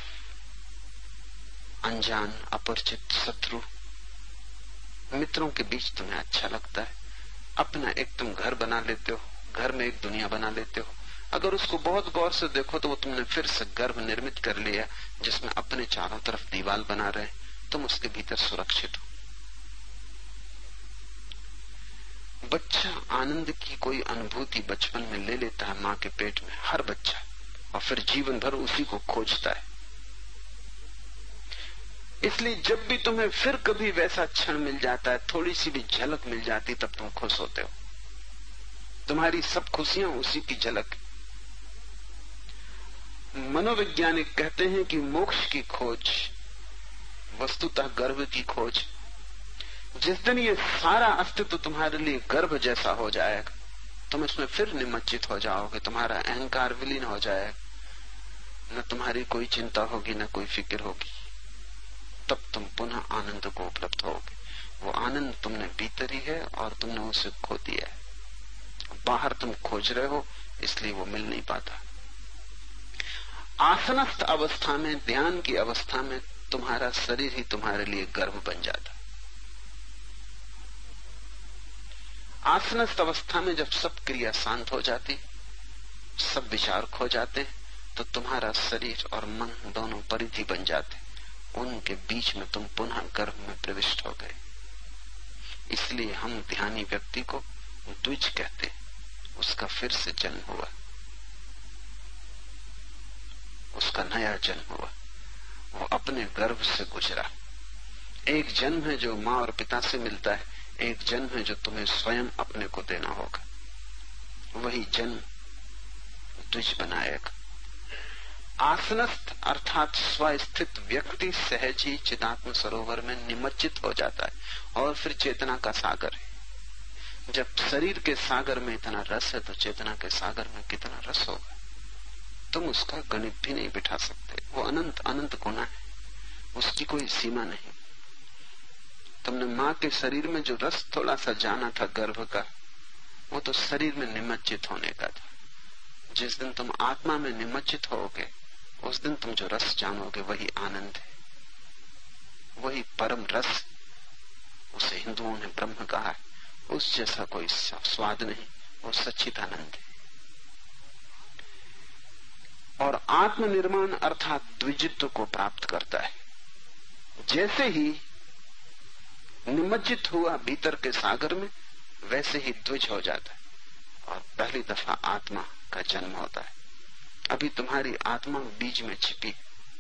अनजान, अपरिचित, शत्रु। मित्रों के बीच तुम्हें अच्छा लगता है। अपना एक तुम घर बना लेते हो, घर में एक दुनिया बना लेते हो। अगर उसको बहुत गौर से देखो तो वो तुमने फिर से गर्भ निर्मित कर लिया जिसमें अपने चारों तरफ दीवार बना रहे, तुम उसके भीतर सुरक्षित हो। बच्चा आनंद की कोई अनुभूति बचपन में ले लेता है मां के पेट में, हर बच्चा, और फिर जीवन भर उसी को खोजता है। इसलिए जब भी तुम्हें फिर कभी वैसा क्षण मिल जाता है, थोड़ी सी भी झलक मिल जाती, तब तुम खुश होते हो। तुम्हारी सब खुशियां उसी की झलक। मनोवैज्ञानिक कहते हैं कि मोक्ष की खोज वस्तुतः गर्भ की खोज। जिस दिन ये सारा अस्तित्व तुम्हारे लिए गर्भ जैसा हो जाएगा, तुम इसमें फिर निमज्जित हो जाओगे, तुम्हारा अहंकार विलीन हो जाएगा, न तुम्हारी कोई चिंता होगी न कोई फिक्र होगी। तब तुम पुनः आनंद को उपलब्ध होगे। वो आनंद तुमने भीतर ही है और तुमने उसे खो दिया है। बाहर तुम खोज रहे हो, इसलिए वो मिल नहीं पाता। आसनस्थ अवस्था में, ध्यान की अवस्था में, तुम्हारा शरीर ही तुम्हारे लिए गर्भ बन जाता। आसनस्थ अवस्था में जब सब क्रिया शांत हो जाती, सब विचार खो जाते, तो तुम्हारा शरीर और मन दोनों परिधि बन जाते। उनके बीच में तुम पुनः गर्भ में प्रविष्ट हो गए। इसलिए हम ध्यानी व्यक्ति को द्विज कहते। उसका फिर से जन्म हुआ, उसका नया जन्म हुआ, वो अपने गर्भ से गुजरा। एक जन्म है जो मां और पिता से मिलता है, एक जन्म है जो तुम्हें स्वयं अपने को देना होगा। वही जन्म द्विज बनाएगा। आसनस्थ अर्थात स्वस्थित व्यक्ति सहज ही चिदात्म सरोवर में निमज्जित हो जाता है और फिर चेतना का सागर है। जब शरीर के सागर में इतना रस है तो चेतना के सागर में कितना रस होगा, तुम उसका गणित भी नहीं बिठा सकते। वो अनंत अनंत गुना है, उसकी कोई सीमा नहीं। तुमने मां के शरीर में जो रस थोड़ा सा जाना था गर्भ का, वो तो शरीर में निमज्जित होने का था। जिस दिन तुम आत्मा में निमज्जित होगे, उस दिन तुम जो रस जानोगे वही आनंद है, वही परम रस। उसे हिंदुओं ने ब्रह्म कहा है। उस जैसा कोई स्वाद नहीं, वो सच्चिदानंद है। और आत्मनिर्माण अर्थात द्विजित्व को प्राप्त करता है। जैसे ही निमज्जित हुआ भीतर के सागर में, वैसे ही द्विज हो जाता है और पहली दफा आत्मा का जन्म होता है। अभी तुम्हारी आत्मा बीज में छिपी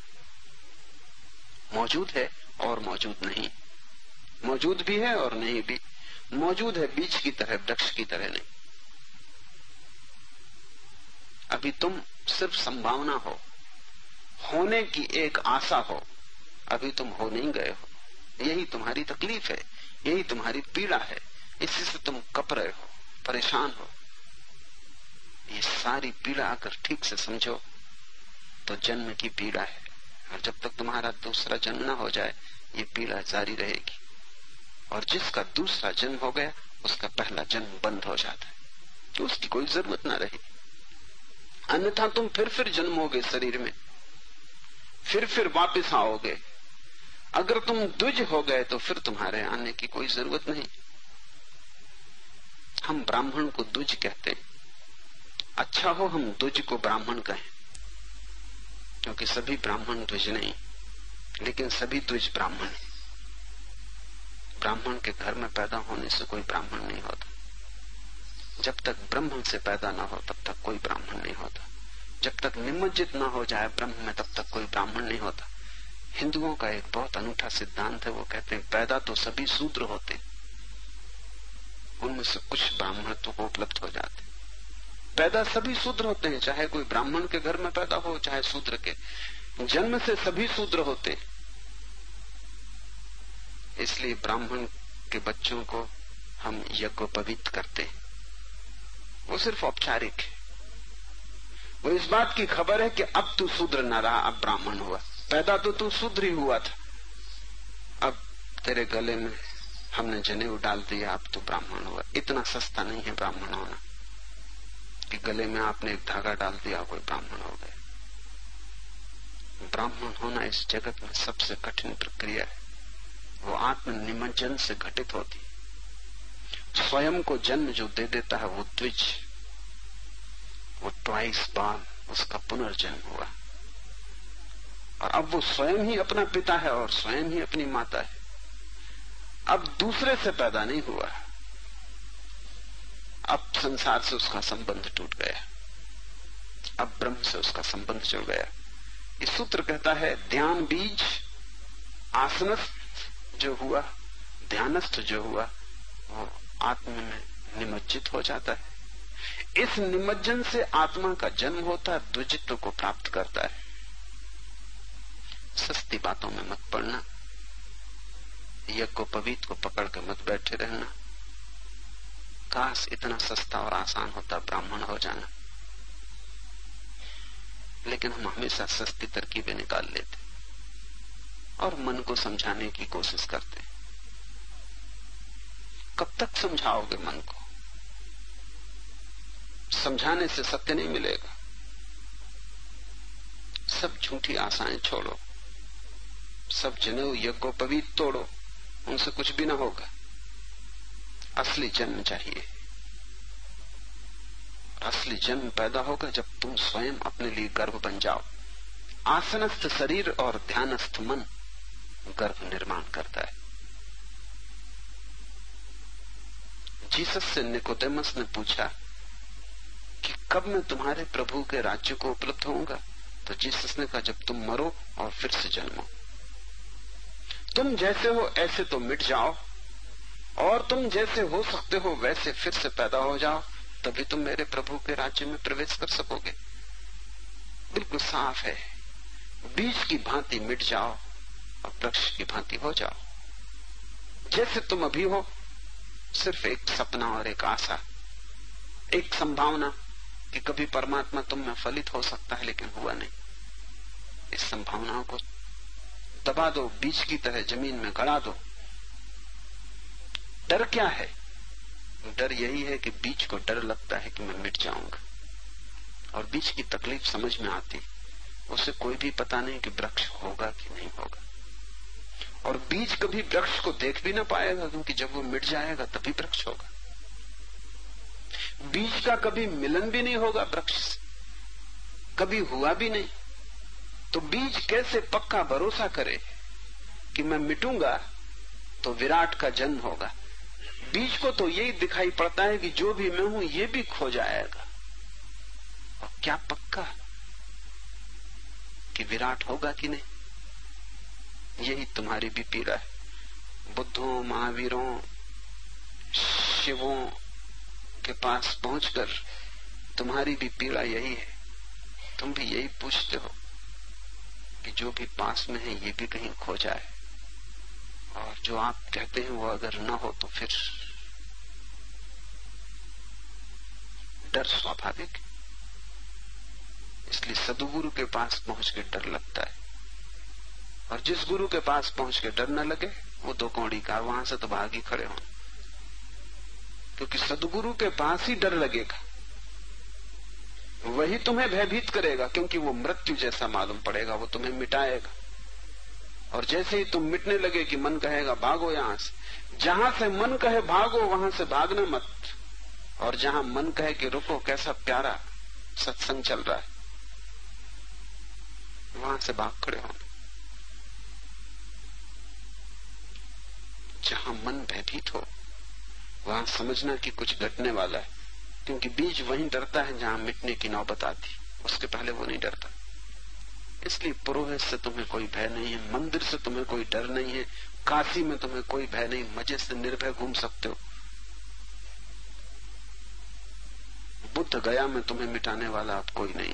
मौजूद है और मौजूद नहीं, मौजूद भी है और नहीं भी। मौजूद है बीज की तरह, वृक्ष की तरह नहीं। अभी तुम सिर्फ संभावना हो, होने की एक आशा हो, अभी तुम हो नहीं गए हो। यही तुम्हारी तकलीफ है, यही तुम्हारी पीड़ा है, इसी से तुम कप रहे हो, परेशान हो। ये सारी पीड़ा अगर ठीक से समझो तो जन्म की पीड़ा है, और जब तक तुम्हारा दूसरा जन्म न हो जाए ये पीड़ा जारी रहेगी। और जिसका दूसरा जन्म हो गया उसका पहला जन्म बंद हो जाता है, तो उसकी कोई जरूरत ना रही। अन्यथा तुम फिर जन्मोगे शरीर में, फिर वापस आओगे। अगर तुम द्विज हो गए तो फिर तुम्हारे आने की कोई जरूरत नहीं। हम ब्राह्मण को द्विज कहते हैं। अच्छा हो हम द्विज को ब्राह्मण कहें, क्योंकि सभी ब्राह्मण द्विज नहीं, लेकिन सभी द्विज ब्राह्मण हैं। ब्राह्मण के घर में पैदा होने से कोई ब्राह्मण नहीं होता। जब तक ब्रह्म से पैदा ना हो तब तक कोई ब्राह्मण नहीं होता। जब तक निमज्जित ना हो जाए ब्रह्म में, तब तक कोई ब्राह्मण नहीं होता। हिंदुओं का एक बहुत अनूठा सिद्धांत है। वो कहते हैं पैदा तो सभी शूद्र होते, उनमें से कुछ ब्राह्मण तो उपलब्ध हो जाते। पैदा सभी शूद्र होते हैं, चाहे कोई ब्राह्मण के घर में पैदा हो चाहे शूद्र के। जन्म से सभी शूद्र होते। इसलिए ब्राह्मण के बच्चों को हम यज्ञोपवीत करते हैं। वो सिर्फ औपचारिक है। वो इस बात की खबर है कि अब तू शूद्र न रहा, अब ब्राह्मण हुआ। पैदा तो तू शूद्र ही हुआ था, अब तेरे गले में हमने जनेऊ डाल दिया, अब तू ब्राह्मण हुआ। इतना सस्ता नहीं है ब्राह्मण होना कि गले में आपने एक धागा डाल दिया कोई ब्राह्मण हो गए। ब्राह्मण होना इस जगत में सबसे कठिन प्रक्रिया है। वो आत्म निमज्जन से घटित होती। स्वयं को जन्म जो दे देता है वो द्विज, वो ट्वाइस बार उसका पुनर्जन्म हुआ, और अब वो स्वयं ही अपना पिता है और स्वयं ही अपनी माता है। अब दूसरे से पैदा नहीं हुआ, अब संसार से उसका संबंध टूट गया, अब ब्रह्म से उसका संबंध जुड़ गया। इस सूत्र कहता है ध्यान बीज आसनस्थ जो हुआ, ध्यानस्थ जो हुआ, वो आत्मा में निमज्जित हो जाता है। इस निमज्जन से आत्मा का जन्म होता है, द्विजित्व को प्राप्त करता है। सस्ती बातों में मत पड़ना, यज्ञोपवीत को पकड़ के मत बैठे रहना। काश इतना सस्ता और आसान होता ब्राह्मण हो जाना, लेकिन हम हमेशा सस्ती तरकीबें निकाल लेते और मन को समझाने की कोशिश करते। कब तक समझाओगे मन को? समझाने से सत्य नहीं मिलेगा। सब झूठी आशाएं छोड़ो, सब जनेऊ यज्ञोपवीत तोड़ो, उनसे कुछ भी ना होगा। असली जन्म चाहिए। असली जन्म पैदा होगा जब तुम स्वयं अपने लिए गर्भ बन जाओ। आसनस्थ शरीर और ध्यानस्थ मन गर्भ निर्माण करता है। जीसस से निकोदेमस ने पूछा कि कब मैं तुम्हारे प्रभु के राज्य को उपलब्ध होऊंगा? तो जीसस ने कहा जब तुम मरो और फिर से जन्मो। तुम जैसे हो ऐसे तो मिट जाओ, और तुम जैसे हो सकते हो वैसे फिर से पैदा हो जाओ, तभी तुम मेरे प्रभु के राज्य में प्रवेश कर सकोगे। बिल्कुल साफ है, बीज की भांति मिट जाओ और वृक्ष की भांति हो जाओ। जैसे तुम अभी हो, सिर्फ एक सपना और एक आशा, एक संभावना कि कभी परमात्मा तुम में फलित हो सकता है, लेकिन हुआ नहीं। इस संभावनाओं को दबा दो, बीज की तरह जमीन में गड़ा दो। डर क्या है? डर यही है कि बीज को डर लगता है कि मैं मिट जाऊंगा, और बीज की तकलीफ समझ में आती। उसे कोई भी पता नहीं कि वृक्ष होगा कि नहीं होगा, और बीज कभी वृक्ष को देख भी ना पाएगा, क्योंकि जब वो मिट जाएगा तभी वृक्ष होगा। बीज का कभी मिलन भी नहीं होगा वृक्ष से, कभी हुआ भी नहीं। तो बीज कैसे पक्का भरोसा करे कि मैं मिटूंगा तो विराट का जन्म होगा? बीज को तो यही दिखाई पड़ता है कि जो भी मैं हूं ये भी खो जाएगा, और क्या पक्का कि विराट होगा कि नहीं? यही तुम्हारी भी पीड़ा है। बुद्धों, महावीरों, शिवों के पास पहुंचकर तुम्हारी भी पीड़ा यही है। तुम भी यही पूछते हो कि जो भी पास में है ये भी कहीं खो जाए, और जो आप कहते हैं वो अगर न हो तो फिर डर स्वाभाविक। इसलिए सदगुरु के पास पहुंच के डर लगता है, और जिस गुरु के पास पहुंच के डर न लगे वो दो कौड़ी का, वहां से तो भाग ही खड़े हो, क्योंकि सदगुरु के पास ही डर लगेगा, वही तुम्हें भयभीत करेगा, क्योंकि वो मृत्यु जैसा मालूम पड़ेगा, वो तुम्हें मिटाएगा। और जैसे ही तुम मिटने लगे कि मन कहेगा भागो यहां से, जहां से मन कहे भागो वहां से भागना मत, और जहां मन कहे कि रुको कैसा प्यारा सत्संग चल रहा है, वहां से भाग खड़े हो। जहां मन भयभीत हो वहां समझना कि कुछ घटने वाला है, क्योंकि बीज वहीं डरता है जहां मिटने की नौबत आती, उसके पहले वो नहीं डरता। इसलिए पुरोहित से तुम्हें कोई भय नहीं है, मंदिर से तुम्हें कोई डर नहीं है, काशी में तुम्हें कोई भय नहीं, मजे से निर्भय घूम सकते हो। बुद्ध गया में तुम्हें मिटाने वाला अब कोई नहीं,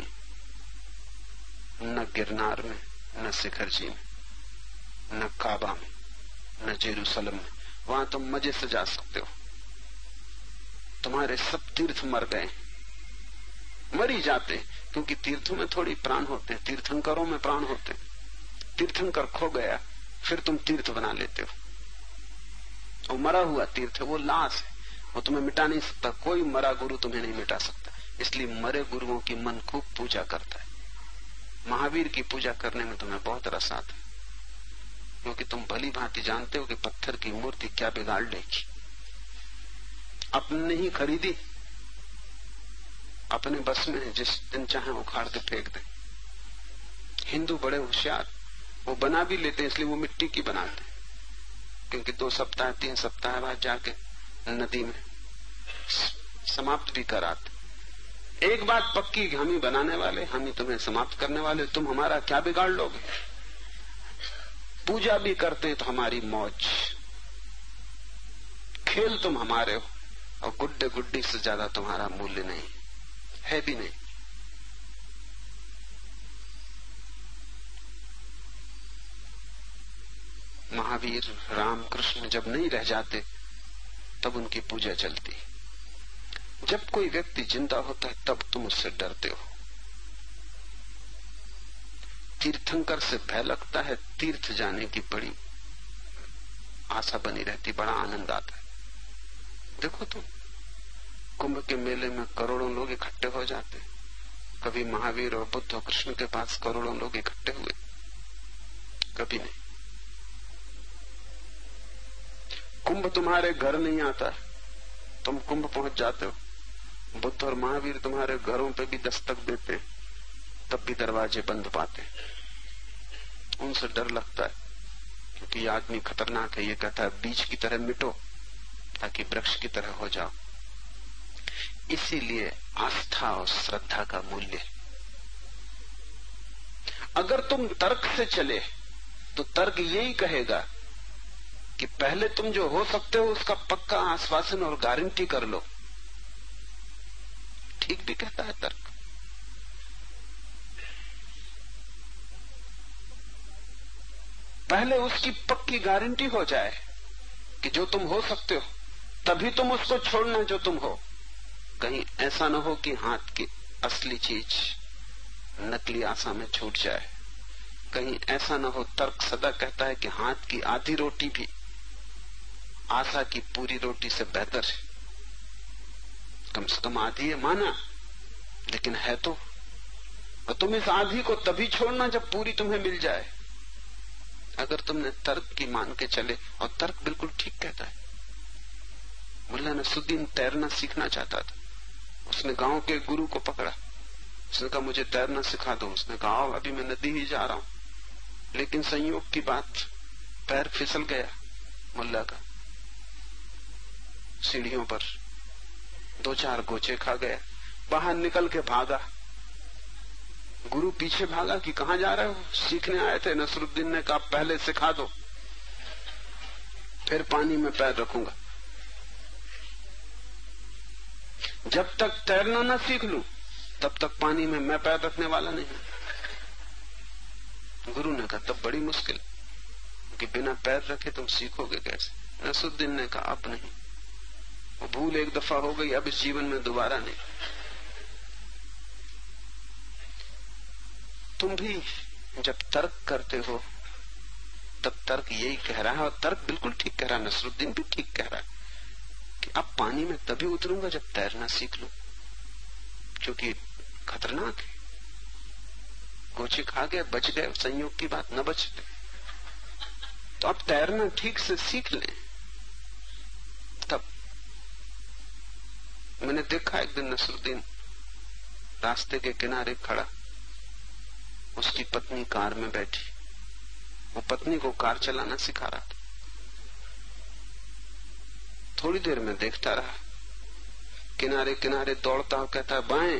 न गिरनार में, न शिखर जी में, न काबा में, न जेरूसलम में। वहां तुम मजे से जा सकते हो। तुम्हारे सब तीर्थ मर गए, मर ही जाते, क्योंकि तीर्थों में थोड़ी प्राण होते हैं, तीर्थंकरों में प्राण होते हैं। तीर्थंकर खो गया, फिर तुम तीर्थ बना लेते हो। वो मरा हुआ तीर्थ है, वो लाश है, वो तुम्हें मिटा नहीं सकता। कोई मरा गुरु तुम्हें नहीं मिटा सकता। इसलिए मरे गुरुओं की मन खूब पूजा करता है। महावीर की पूजा करने में तुम्हें बहुत रस आता है, क्योंकि तुम भली भांति जानते हो कि पत्थर की मूर्ति क्या बिगाड़ लेगी। अपने ही खरीदी, अपने बस में है, जिस दिन चाहे उखाड़ के फेंक दे। हिंदू बड़े होशियार, वो बना भी लेते हैं, इसलिए वो मिट्टी की बनाते, क्योंकि 2 सप्ताह 3 सप्ताह बाद जाके नदी में समाप्त भी कराते। एक बात पक्की कि हम ही बनाने वाले, हम ही तुम्हें समाप्त करने वाले, तुम हमारा क्या बिगाड़ लोगे। पूजा भी करते तो हमारी मौज, खेल तुम हमारे हो, और गुड्डे गुड्डी से ज्यादा तुम्हारा मूल्य नहीं है भी नहीं। महावीर रामकृष्ण जब नहीं रह जाते तब उनकी पूजा चलती। जब कोई व्यक्ति जिंदा होता है तब तुम उससे डरते हो। तीर्थंकर से भय लगता है, तीर्थ जाने की बड़ी आशा बनी रहती, बड़ा आनंद आता है। देखो तुम, कुंभ के मेले में करोड़ों लोग इकट्ठे हो जाते, कभी महावीर और बुद्ध और कृष्ण के पास करोड़ों लोग इकट्ठे हुए? कभी नहीं। कुंभ तुम्हारे घर नहीं आता, तुम कुंभ पहुंच जाते हो। बुद्ध और महावीर तुम्हारे घरों पे भी दस्तक देते, तब भी दरवाजे बंद पाते। उनसे डर लगता है, क्योंकि ये आदमी खतरनाक है। ये कहता है बीज की तरह मिटो ताकि वृक्ष की तरह हो जाओ। इसीलिए आस्था और श्रद्धा का मूल्य। अगर तुम तर्क से चले तो तर्क यही कहेगा कि पहले तुम जो हो सकते हो उसका पक्का आश्वासन और गारंटी कर लो। ठीक भी कहता है तर्क। पहले उसकी पक्की गारंटी हो जाए कि जो तुम हो सकते हो, तभी तुम उसको छोड़ना जो तुम हो। कहीं ऐसा न हो कि हाथ की असली चीज नकली आशा में छूट जाए। कहीं ऐसा न हो, तर्क सदा कहता है कि हाथ की आधी रोटी भी आशा की पूरी रोटी से बेहतर है। कम से कम आधी है माना, लेकिन है तो। और तुम इस आधी को तभी छोड़ना जब पूरी तुम्हें मिल जाए। अगर तुमने तर्क की मान के चले, और तर्क बिल्कुल ठीक कहता है। मुल्ला नसरुद्दीन तैरना सीखना चाहता था। उसने गांव के गुरु को पकड़ा, उसने कहा मुझे तैरना सिखा दो। उसने कहा अभी मैं नदी ही जा रहा हूं। लेकिन संयोग की बात, पैर फिसल गया मुल्ला का सीढ़ियों पर, 2-4 गोचे खा गया। बाहर निकल के भागा, गुरु पीछे भागा कि कहां जा रहे हो? सीखने आए थे। नसरुद्दीन ने कहा पहले सिखा दो, फिर पानी में पैर रखूंगा। जब तक तैरना न सीख लूं तब तक पानी में मैं पैर रखने वाला नहीं। गुरु ने कहा तब बड़ी मुश्किल, कि बिना पैर रखे तुम सीखोगे कैसे? नसरुद्दीन ने कहा अब नहीं, वो भूल एक दफा हो गई, अब इस जीवन में दोबारा नहीं। तुम भी जब तर्क करते हो तब तर्क यही कह रहा है, और तर्क बिल्कुल ठीक कह रहा है। नसरुद्दीन भी ठीक कह रहा है कि अब पानी में तभी उतरूंगा जब तैरना सीख लूं, क्योंकि खतरनाक है। गोचे खा गए, बच गए, संयोग की बात न बचते। तो अब तैरना ठीक से सीख लें। तब मैंने देखा एक दिन नसरुद्दीन रास्ते के किनारे खड़ा, उसकी पत्नी कार में बैठी, वो पत्नी को कार चलाना सिखा रहा था। थोड़ी देर में देखता रहा, किनारे किनारे दौड़ता और कहता बाएं,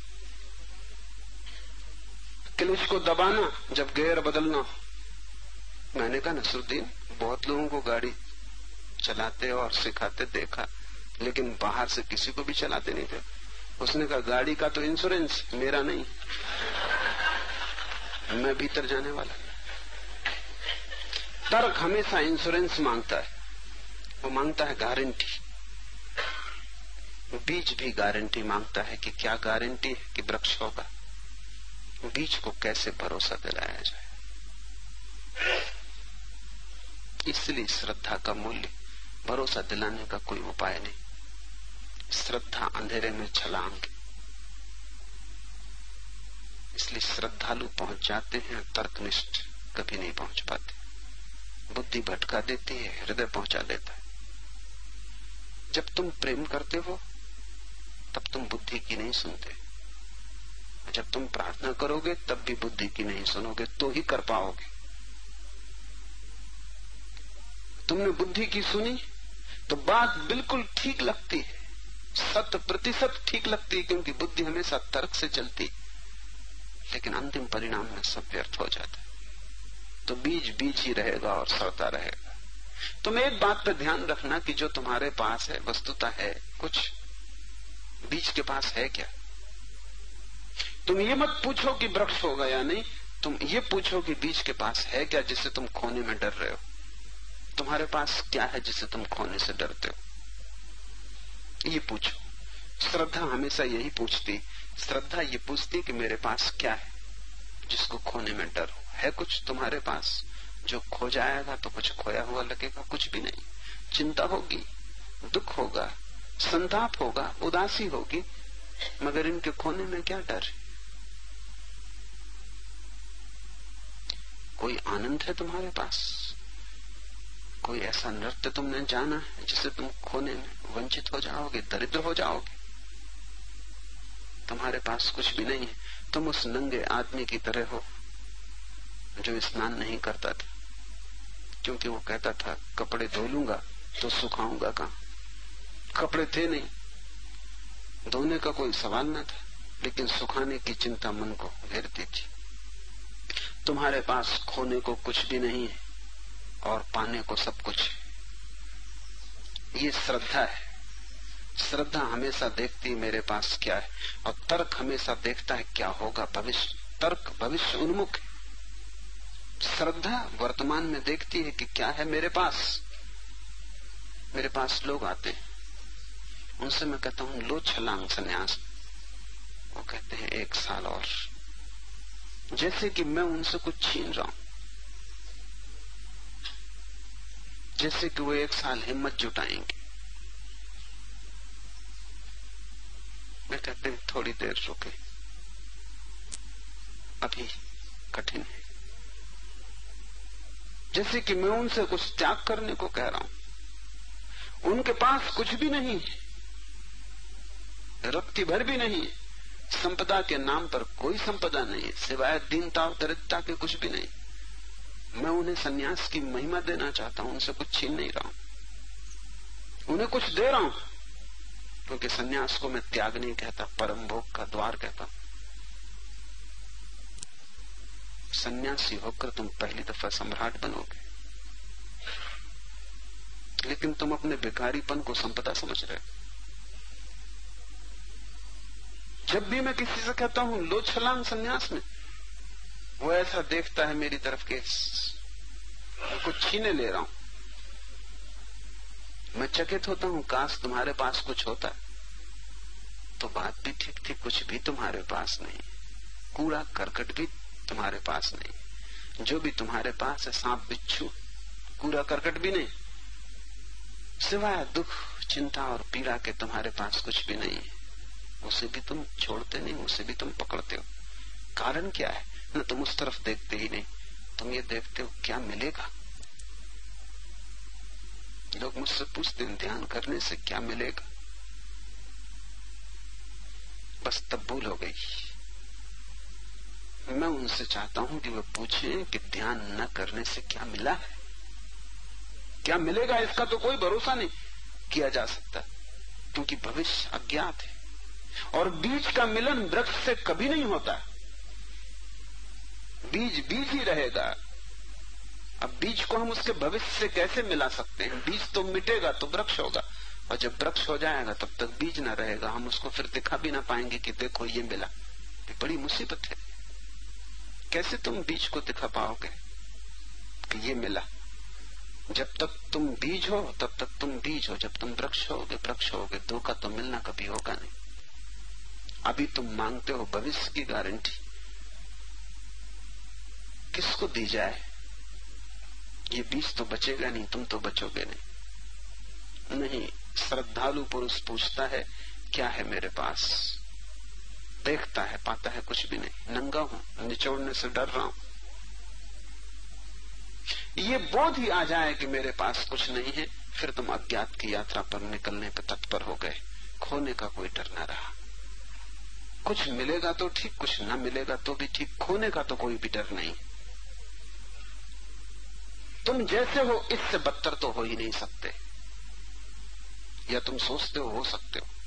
क्लच को दबाना जब गियर बदलना हो। मैंने कहा नसरुद्दीन, बहुत लोगों को गाड़ी चलाते और सिखाते देखा, लेकिन बाहर से किसी को भी चलाते नहीं थे। उसने कहा गाड़ी का तो इंश्योरेंस, मेरा नहीं, मैं भीतर जाने वाला। तर्क हमेशा इंश्योरेंस मांगता है, वो मांगता है गारंटी। बीज भी गारंटी मांगता है कि क्या गारंटी है कि वृक्ष होगा। बीज को कैसे भरोसा दिलाया जाए? इसलिए श्रद्धा का मूल्य, भरोसा दिलाने का कोई उपाय नहीं। श्रद्धा अंधेरे में छलांग, इसलिए श्रद्धालु पहुंच जाते हैं, तर्कनिष्ठ कभी नहीं पहुंच पाते। बुद्धि भटका देती है, हृदय पहुंचा देता है। जब तुम प्रेम करते हो तब तुम बुद्धि की नहीं सुनते। जब तुम प्रार्थना करोगे तब भी बुद्धि की नहीं सुनोगे, तो ही कर पाओगे। तुमने बुद्धि की सुनी तो बात बिल्कुल ठीक लगती है, 100% ठीक लगती है, क्योंकि बुद्धि हमेशा तर्क से चलती, लेकिन अंतिम परिणाम में सब व्यर्थ हो जाता है। तो बीज बीज ही रहेगा और सड़ता रहेगा। तुम एक बात पर ध्यान रखना कि जो तुम्हारे पास है वस्तुतः है कुछ, बीज के पास है क्या। तुम ये मत पूछो कि वृक्ष होगा या नहीं, तुम ये पूछो कि बीज के पास है क्या जिसे तुम खोने में डर रहे हो। तुम्हारे पास क्या है जिसे तुम खोने से डरते हो, ये पूछो। श्रद्धा हमेशा यही पूछती, श्रद्धा ये पूछती कि मेरे पास क्या है जिसको खोने में डर हो। है कुछ तुम्हारे पास जो खो जाएगा तो कुछ खोया हुआ लगेगा? कुछ भी नहीं। चिंता होगी, दुख होगा, संताप होगा, उदासी होगी, मगर इनके खोने में क्या डर है? कोई आनंद है तुम्हारे पास? कोई ऐसा नृत्य तुमने जाना है जिसे तुम खोने में वंचित हो जाओगे, दरिद्र हो जाओगे? तुम्हारे पास कुछ भी नहीं है। तुम उस नंगे आदमी की तरह हो जो स्नान नहीं करता था, क्योंकि वो कहता था कपड़े धो लूंगा तो सुखाऊंगा कहां। कपड़े थे नहीं, धोने का कोई सवाल न था, लेकिन सुखाने की चिंता मन को घेरती थी। तुम्हारे पास खोने को कुछ भी नहीं है और पाने को सब कुछ है। ये श्रद्धा है। श्रद्धा हमेशा देखती है मेरे पास क्या है, और तर्क हमेशा देखता है क्या होगा भविष्य। तर्क भविष्य उन्मुख है, श्रद्धा वर्तमान में देखती है कि क्या है मेरे पास। मेरे पास लोग आते हैं, उनसे मैं कहता हूं लो छलांग संन्यास। वो कहते हैं 1 साल और, जैसे कि मैं उनसे कुछ छीन रहा हूं, जैसे कि वो 1 साल हिम्मत जुटाएंगे। मैं कहते हैं थोड़ी देर रुके, अभी कठिन है। जैसे कि मैं उनसे कुछ त्याग करने को कह रहा हूं। उनके पास कुछ भी नहीं है, रत्ती भर भी नहीं है, संपदा के नाम पर कोई संपदा नहीं है, सिवाय दीनता और दरिद्रता के कुछ भी नहीं। मैं उन्हें सन्यास की महिमा देना चाहता हूं, उनसे कुछ छीन नहीं रहा हूं, उन्हें कुछ दे रहा हूं, क्योंकि सन्यास को मैं त्याग नहीं कहता, परम भोग का द्वार कहता हूं। सन्यासी होकर तुम पहली दफा सम्राट बनोगे, लेकिन तुम अपने भिखारीपन को संपदा समझ रहे हो। जब भी मैं किसी से कहता हूं लो छलांग सन्यास में, वो ऐसा देखता है मेरी तरफ के कुछ छीने ले रहा हूं। मैं चकित होता हूं, काश तुम्हारे पास कुछ होता। तो बात भी ठीक थी, कुछ भी तुम्हारे पास नहीं, कूड़ा करकट भी तुम्हारे पास नहीं। जो भी तुम्हारे पास है सांप बिच्छू, कूड़ा करकट भी नहीं, सिवाय दुख चिंता और पीड़ा के तुम्हारे पास कुछ भी नहीं है। उसे भी तुम छोड़ते नहीं, उसे भी तुम पकड़ते हो। कारण क्या है? न तुम उस तरफ देखते ही नहीं, तुम ये देखते हो क्या मिलेगा। लोग मुझसे पूछते हैं ध्यान करने से क्या मिलेगा, बस तब भूल हो गई। मैं उनसे चाहता हूं कि वे पूछें कि ध्यान न करने से क्या मिला है, क्या मिलेगा। इसका तो कोई भरोसा नहीं किया जा सकता, क्योंकि भविष्य अज्ञात है, और बीज का मिलन वृक्ष से कभी नहीं होता। बीज बीज ही रहेगा। अब बीज को हम उसके भविष्य से कैसे मिला सकते हैं? बीज तो मिटेगा तो वृक्ष होगा, और जब वृक्ष हो जाएगा तब तक बीज ना रहेगा। हम उसको फिर दिखा भी ना पाएंगे कि देखो ये मिला। ये बड़ी मुसीबत है। कैसे तुम बीज को दिखा पाओगे कि ये मिला? जब तक तुम बीज हो तब तक तुम बीज हो, जब तुम वृक्ष होगे, दो का तो मिलना कभी होगा नहीं। अभी तुम मांगते हो भविष्य की गारंटी, किसको दी जाए? ये बीज तो बचेगा नहीं, तुम तो बचोगे नहीं। श्रद्धालु पुरुष पूछता है क्या है मेरे पास, देखता है, पाता है कुछ भी नहीं। नंगा हूं, निचोड़ने से डर रहा हूं। ये बोध ही आ जाए कि मेरे पास कुछ नहीं है, फिर तुम अज्ञात की यात्रा पर निकलने पर तत्पर हो गए। खोने का कोई डर ना रहा। कुछ मिलेगा तो ठीक, कुछ ना मिलेगा तो भी ठीक, खोने का तो कोई भी डर नहीं। तुम जैसे हो इससे बदतर तो हो ही नहीं सकते, या तुम सोचते हो सकते हो।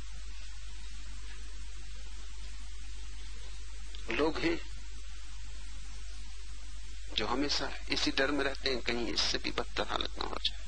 लोग हैं जो हमेशा इसी डर में रहते हैं कहीं इससे भी बदतर हालत ना हो जाए।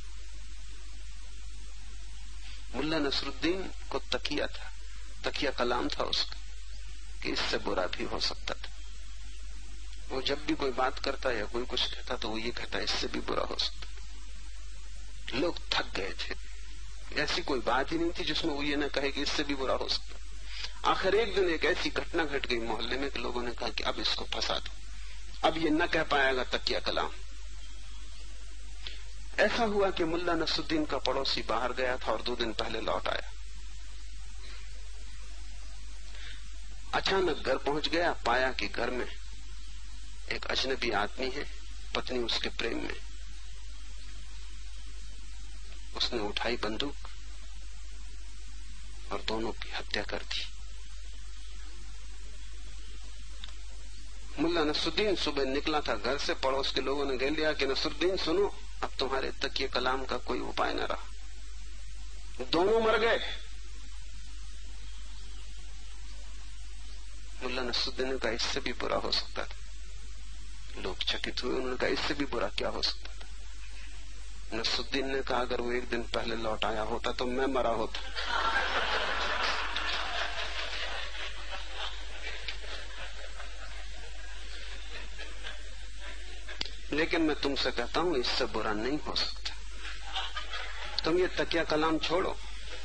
मुल्ला नसरुद्दीन को तकिया था, तकिया कलाम था उसका कि इससे बुरा भी हो सकता था। वो जब भी कोई बात करता या कोई कुछ कहता तो वो ये कहता इससे भी बुरा हो सकता। लोग थक गए थे, ऐसी कोई बात ही नहीं थी जिसमें वो ये न कहे कि इससे भी बुरा हो सकता। आखिर एक दिन एक ऐसी घटना घट गई मोहल्ले में कि लोगों ने कहा कि अब इसको फंसा दो, अब ये न कह पाएगा तकिया कलाम। ऐसा हुआ कि मुल्ला नसरुद्दीन का पड़ोसी बाहर गया था और 2 दिन पहले लौट आया। अचानक घर पहुंच गया, पाया कि घर में एक अजनबी आदमी है, पत्नी उसके प्रेम में। उसने उठाई बंदूक और दोनों की हत्या कर दी। मुल्ला नसरुद्दीन सुबह निकला था घर से, पड़ोस के लोगों ने कह लिया कि नसरुद्दीन सुनो, अब तुम्हारे तकिए कलाम का कोई उपाय न रहा, दोनों मर गए। मुल्ला नसरुद्दीन ने कहा इससे भी बुरा हो सकता था। लोग चकित हुए, उन्होंने कहा इससे भी बुरा क्या हो सकता था। नसरुद्दीन ने कहा अगर वो 1 दिन पहले लौट आया होता तो मैं मरा होता। लेकिन मैं तुमसे कहता हूं इससे बुरा नहीं हो सकता। तुम ये तकिया कलाम छोड़ो,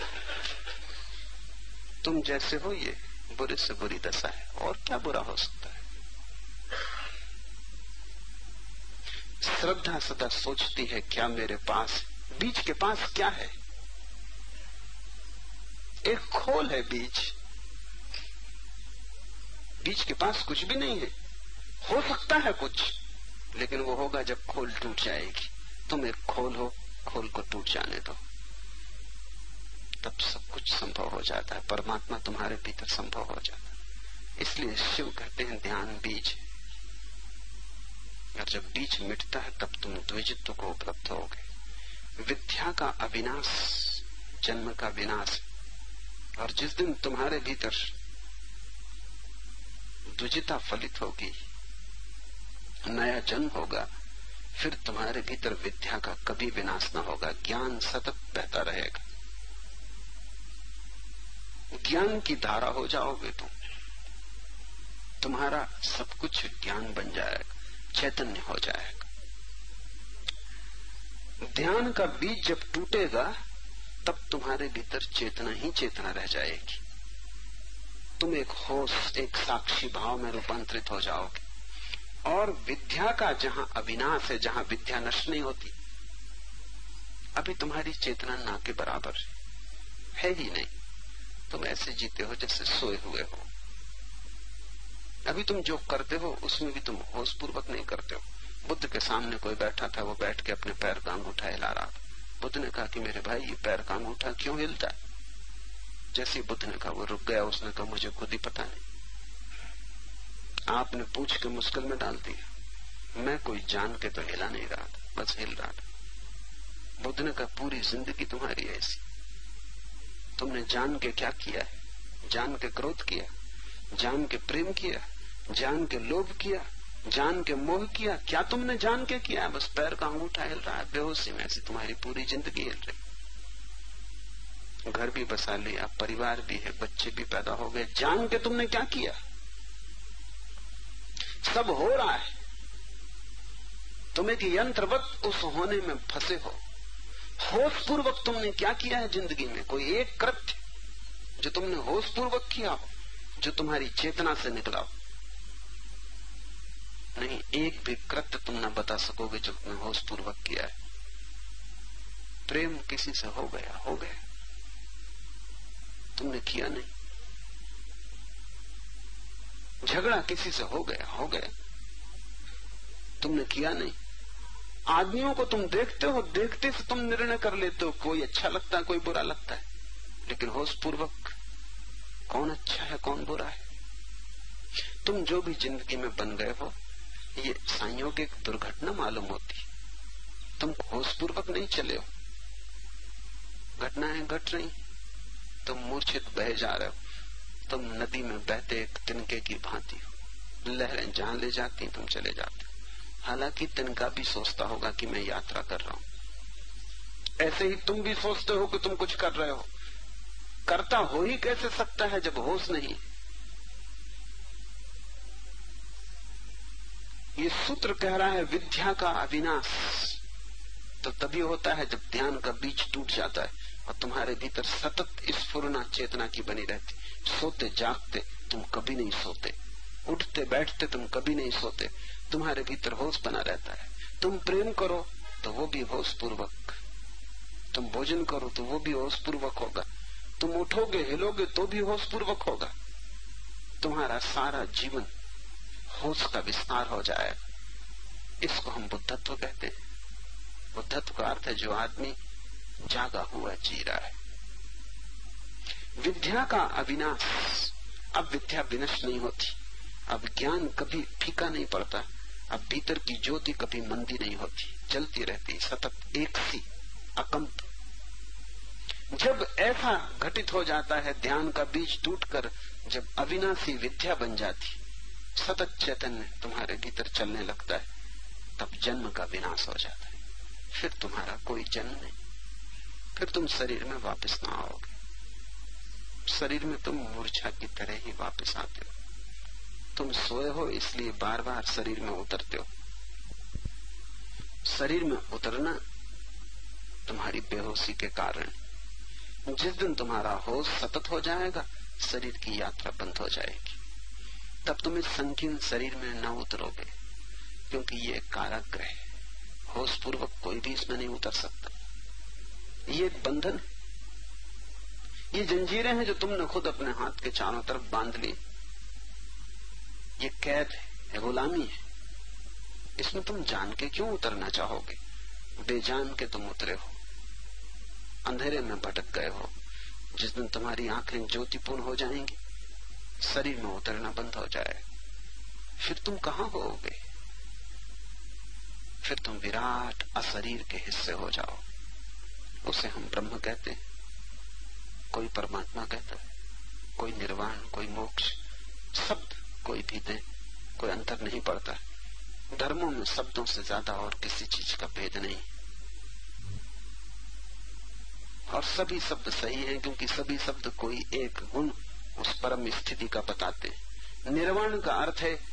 तुम जैसे हो ये बुरे से बुरी दशा है, और क्या बुरा हो सकता है। श्रद्धा सदा सोचती है क्या मेरे पास, बीज के पास क्या है। एक खोल है बीज के पास कुछ भी नहीं है। हो सकता है कुछ, लेकिन वो होगा जब खोल टूट जाएगी। तुम एक खोल हो, खोल को टूट जाने दो, तब सब कुछ संभव हो जाता है। परमात्मा तुम्हारे भीतर संभव हो जाता है। इसलिए शिव कहते हैं ध्यान बीज, और जब बीज मिटता है तब तुम द्विजित्व को उपलब्ध होगे। विद्या का अविनाश जन्म का विनाश, और जिस दिन तुम्हारे भीतर द्विजिता फलित होगी, नया जन्म होगा, फिर तुम्हारे भीतर विद्या का कभी विनाश न होगा। ज्ञान सतत बहता रहेगा, ज्ञान की धारा हो जाओगे तुम। तुम्हारा सब कुछ ज्ञान बन जाएगा, चैतन्य हो जाएगा। ध्यान का बीज जब टूटेगा तब तुम्हारे भीतर चेतना ही चेतना रह जाएगी। तुम एक होश, एक साक्षी भाव में रूपांतरित हो जाओगे। और विद्या का जहां अविनाश है, जहां विद्या नष्ट नहीं होती, अभी तुम्हारी चेतना ना के बराबर है ही नहीं। तुम ऐसे जीते हो जैसे सोए हुए हो। अभी तुम जो करते हो उसमें भी तुम होश पूर्वक नहीं करते हो। बुद्ध के सामने कोई बैठा था, वो बैठ के अपने पैर का अंगूठा हिला रहा था। बुद्ध ने कहा कि मेरे भाई ये पैर का अंगूठा क्यों हिलता है। जैसे ही बुद्ध ने कहा वो रुक गया। उसने कहा मुझे खुद ही पता नहीं, आपने पूछ के मुश्किल में डाल दिया। मैं कोई जान के तो हिला नहीं रहा था, बस हिल रहा था। बुद्ध ने कहा पूरी जिंदगी तुम्हारी ऐसी, तुमने जान के क्या किया है? जान के क्रोध किया, जान के प्रेम किया, जान के लोभ किया, जान के मोह किया। क्या तुमने जान के किया? बस पैर का अंगूठा हिल रहा है बेहोशी में, ऐसी तुम्हारी पूरी जिंदगी हिल रही। घर भी बसा लिया, परिवार भी है, बच्चे भी पैदा हो गए, जान के तुमने क्या किया? सब हो रहा है, तुम एक यंत्रवत उस होने में फंसे हो। होश पूर्वक तुमने क्या किया है जिंदगी में? कोई एक कृत्य जो तुमने होश पूर्वक किया हो, जो तुम्हारी चेतना से निकला हो? नहीं, एक भी कृत्य तुम न बता सकोगे जो तुमने होश पूर्वक किया है। प्रेम किसी से हो गया, हो गया, तुमने किया नहीं। झगड़ा किसी से हो गया, हो गया, तुमने किया नहीं। आदमियों को तुम देखते हो, देखते से तुम निर्णय कर लेते हो कोई अच्छा लगता है, कोई बुरा लगता है, लेकिन होश पूर्वक कौन अच्छा है कौन बुरा है। तुम जो भी जिंदगी में बन गए हो ये संयोगिक दुर्घटना मालूम होती, तुम होश पूर्वक नहीं चले हो। घटनाएं घट रही, तुम मूर्छित बह जा रहे हो, तुम नदी में बहते एक तिनके की भांति हो, लहरें जहां ले जाती तुम चले जाते हो। हालांकि तिनका भी सोचता होगा कि मैं यात्रा कर रहा हूं। ऐसे ही तुम भी सोचते हो कि तुम कुछ कर रहे हो। करता हो ही कैसे सकता है जब होश नहीं। ये सूत्र कह रहा है विद्या का अविनाश तो तभी होता है जब ध्यान का बीज टूट जाता है और तुम्हारे भीतर सतत स्फुरना चेतना की बनी रहती। सोते जागते तुम कभी नहीं सोते, उठते बैठते तुम कभी नहीं सोते, तुम्हारे भीतर होश बना रहता है। तुम प्रेम करो तो वो भी होश पूर्वक, तुम भोजन करो तो वो भी होश पूर्वक होगा, तुम उठोगे हिलोगे तो भी होश पूर्वक होगा। तुम्हारा सारा जीवन होश का विस्तार हो जाएगा। इसको हम बुद्धत्व कहते हैं। बुद्धत्व का अर्थ है जो आदमी जागा हुआ जी रहा है। विद्या का अविनाश, अब विद्या विनष्ट नहीं होती, अब ज्ञान कभी फीका नहीं पड़ता, अब भीतर की ज्योति कभी मंदी नहीं होती, चलती रहती सतत एक सी अकंप। जब ऐसा घटित हो जाता है, ध्यान का बीज टूटकर जब अविनाशी विद्या बन जाती, सतत चैतन्य तुम्हारे भीतर चलने लगता है, तब जन्म का विनाश हो जाता है। फिर तुम्हारा कोई जन्म नहीं, फिर तुम शरीर में वापस ना आओगे। शरीर में तुम मूर्छा की तरह ही वापस आते हो। तुम सोए हो इसलिए बार बार शरीर में उतरते हो। शरीर में उतरना तुम्हारी बेहोशी के कारण। जिस दिन तुम्हारा होश सतत हो जाएगा, शरीर की यात्रा बंद हो जाएगी। तब तुम इस संकीर्ण शरीर में न उतरोगे, क्योंकि ये कारागृह है। होश पूर्वक कोई भी इसमें नहीं उतर सकता। ये एक बंधन, ये जंजीरें हैं जो तुमने खुद अपने हाथ के चारों तरफ बांध ली। ये कैद है, गुलामी है। इसमें तुम जान के क्यों उतरना चाहोगे? बेजान के तुम उतरे हो, अंधेरे में भटक गए हो। जिस दिन तुम्हारी आंखें ज्योतिपूर्ण हो जाएंगी, शरीर में उतरना बंद हो जाए, फिर तुम कहां होगे? फिर तुम विराट अशरीर के हिस्से हो जाओ। उसे हम ब्रह्म कहते हैं, कोई परमात्मा कहता है, कोई निर्वाण, कोई मोक्ष। शब्द कोई भी दे, कोई अंतर नहीं पड़ता। धर्मों में शब्दों से ज्यादा और किसी चीज का भेद नहीं, और सभी शब्द सही हैं, क्योंकि सभी शब्द कोई एक गुण उस परम स्थिति का बताते हैं। निर्वाण का अर्थ है,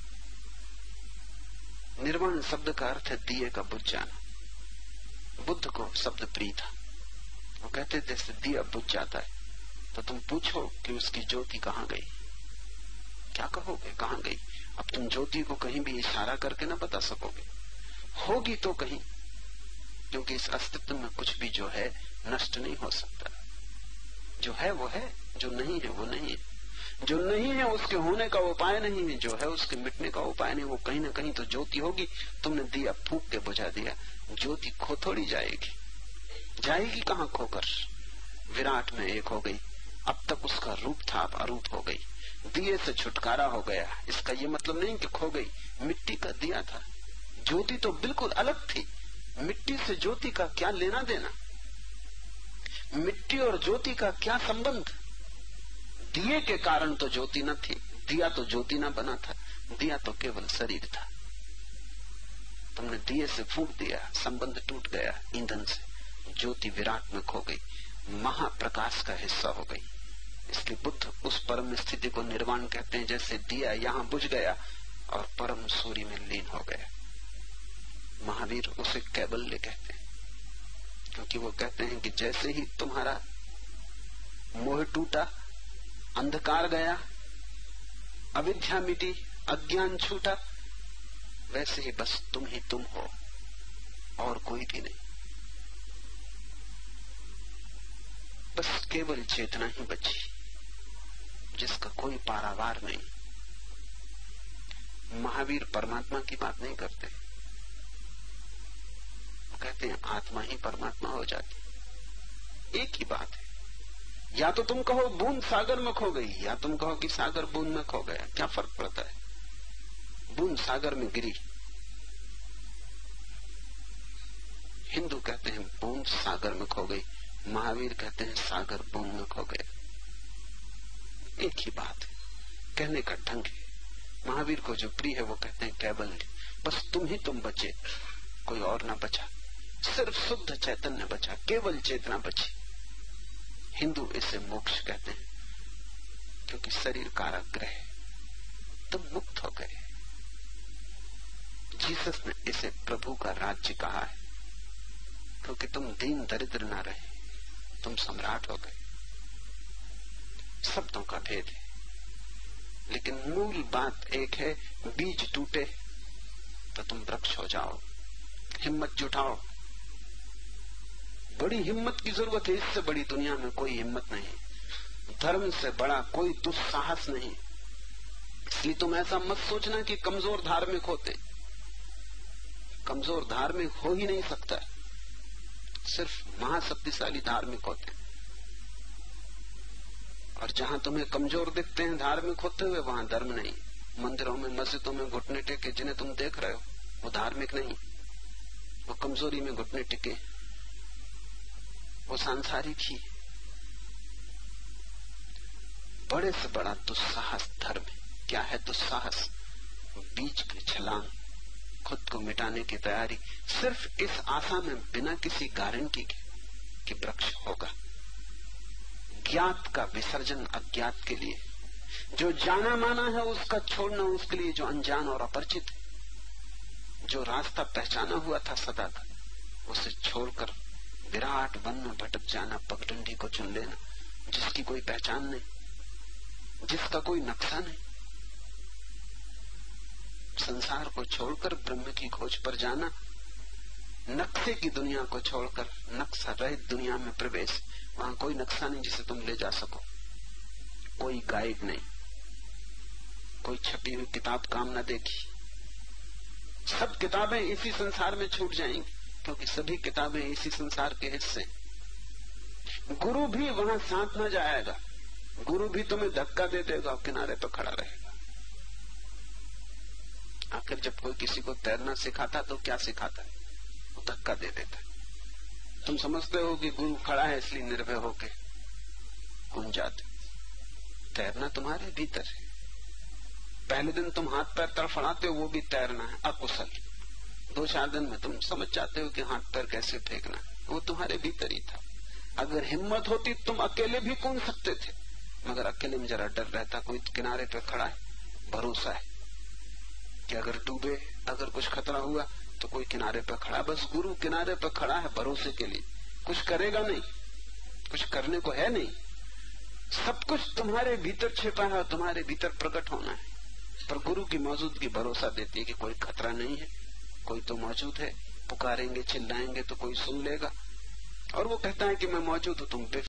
निर्वाण शब्द का अर्थ है दिए का बुझ जाना। बुद्ध को शब्द प्रिय था। वो कहते जैसे दिया बुझ जाता है तो तुम पूछो कि उसकी ज्योति कहां गई, क्या कहोगे? कहां गई? अब तुम ज्योति को कहीं भी इशारा करके ना बता सकोगे। होगी तो कहीं, क्योंकि इस अस्तित्व में कुछ भी जो है नष्ट नहीं हो सकता। जो है वो है, जो नहीं है वो नहीं है। जो नहीं है उसके होने का उपाय नहीं है, जो है उसके मिटने का उपाय नहीं। वो कहीं ना कहीं तो ज्योति होगी। तुमने दिया फूंक के बुझा दिया, ज्योति खो थोड़ी जाएगी। जाएगी कहां खोकर? विराट में एक हो गई। अब तक उसका रूप था, अब अरूप हो गई। दिए से छुटकारा हो गया। इसका ये मतलब नहीं कि खो गई। मिट्टी का दिया था, ज्योति तो बिल्कुल अलग थी। मिट्टी से ज्योति का क्या लेना देना? मिट्टी और ज्योति का क्या संबंध? दिए के कारण तो ज्योति न थी, दिया तो ज्योति न बना था। दिया तो केवल शरीर था। तुमने दिए से फूंक दिया, संबंध टूट गया ईंधन से, ज्योति विराट में खो गई, महाप्रकाश का हिस्सा हो गई। इसलिए बुद्ध उस परम स्थिति को निर्वाण कहते हैं, जैसे दिया यहां बुझ गया और परम सूर्य में लीन हो गया। महावीर उसे कैबल्य कहते हैं, क्योंकि वो कहते हैं कि जैसे ही तुम्हारा मोह टूटा, अंधकार गया, अविद्या मिटी, अज्ञान छूटा, वैसे ही बस तुम ही तुम हो और कोई भी नहीं। बस केवल चेतना ही बची, जिसका कोई पारावार नहीं। महावीर परमात्मा की बात नहीं करते, वो कहते हैं आत्मा ही परमात्मा हो जाती। एक ही बात है, या तो तुम कहो बूंद सागर में खो गई, या तुम कहो कि सागर बूंद में खो गया। क्या फर्क पड़ता है? बूंद सागर में गिरी। हिंदू कहते हैं बूंद सागर में खो गई, महावीर कहते हैं सागर बूंद में खो गया। एक ही बात है, कहने का ढंग है। महावीर को जो प्रिय है वो कहते हैं कैवल्य, बस तुम बचे, कोई और ना बचा, सिर्फ शुद्ध चैतन्य बचा, केवल चेतना बची। हिंदू इसे मोक्ष कहते हैं, क्योंकि शरीर कारागृह है, तुम मुक्त हो गए। जीसस ने इसे प्रभु का राज्य कहा है, क्योंकि तुम दीन दरिद्र ना रहे, तुम सम्राट हो गए। शब्दों का भेद है, लेकिन मूल बात एक है, बीज टूटे तो तुम वृक्ष हो जाओ। हिम्मत जुटाओ, बड़ी हिम्मत की जरूरत है, इससे बड़ी दुनिया में कोई हिम्मत नहीं, धर्म से बड़ा कोई दुस्साहस नहीं। इसलिए तुम ऐसा मत सोचना कि कमजोर धार्मिक होते, कमजोर धार्मिक हो ही नहीं सकता, सिर्फ महाशक्तिशाली धार्मिक होते। और जहां तुम्हें कमजोर दिखते हैं धार्मिक होते हुए, वहां धर्म नहीं। मंदिरों में मस्जिदों में घुटने टेके जिन्हें तुम देख रहे हो, वो धार्मिक नहीं, वो कमजोरी में घुटने टिके, वो सांसारिक ही। बड़े से बड़ा दुस्साहस धर्म है। क्या है दुस्साहस? बीच की छलांग, खुद को मिटाने की तैयारी, सिर्फ इस आशा में बिना किसी गारंटी के कि वृक्ष होगा। ज्ञात का विसर्जन अज्ञात के लिए, जो जाना माना है उसका छोड़ना उसके लिए जो अनजान और अपरिचित है। जो रास्ता पहचाना हुआ था सदा का, उसे छोड़कर विराट वन में भटक जाना, पगडंडी को चुन लेना, जिसकी कोई पहचान नहीं, जिसका कोई नक्शा नहीं। संसार को छोड़कर ब्रह्म की खोज पर जाना, नक्शे की दुनिया को छोड़कर नक्शा रहित दुनिया में प्रवेश। वहां कोई नक्शा नहीं जिसे तुम ले जा सको, कोई गाइड नहीं, कोई छपी हुई किताब काम न देगी। सब किताबें इसी संसार में छूट जाएंगी, क्योंकि सभी किताबें इसी संसार के हिस्से। गुरु भी वहां साथ न जाएगा, गुरु भी तुम्हें धक्का दे देगा और किनारे पर खड़ा रहेगा। आखिर जब कोई किसी को तैरना सिखाता तो क्या सिखाता है? वो धक्का दे देता है। तुम समझते हो कि गुरु खड़ा है इसलिए निर्भय होके कूद जाते। तैरना तुम्हारे भीतर है। पहले दिन तुम हाथ पैर तड़फड़ाते हो, वो भी तैरना है, अकुशल। 2-4 दिन में तुम समझ जाते हो कि हाथ पैर कैसे फेंकना है, वो तुम्हारे भीतर ही था। अगर हिम्मत होती तुम अकेले भी कूद सकते थे, मगर अकेले में जरा डर रहता। कोई किनारे पे खड़ा है, भरोसा है कि अगर डूबे, अगर कुछ खतरा हुआ तो कोई किनारे पे खड़ा। बस गुरु किनारे पे खड़ा है भरोसे के लिए, कुछ करेगा नहीं, कुछ करने को है नहीं। सब कुछ तुम्हारे भीतर छिपा है, तुम्हारे भीतर प्रकट होना है। पर गुरु की मौजूदगी भरोसा देती है कि कोई खतरा नहीं है, कोई तो मौजूद है। पुकारेंगे चिल्लाएंगे तो कोई सुन लेगा। और वो कहता है कि मैं मौजूद हूं, तुम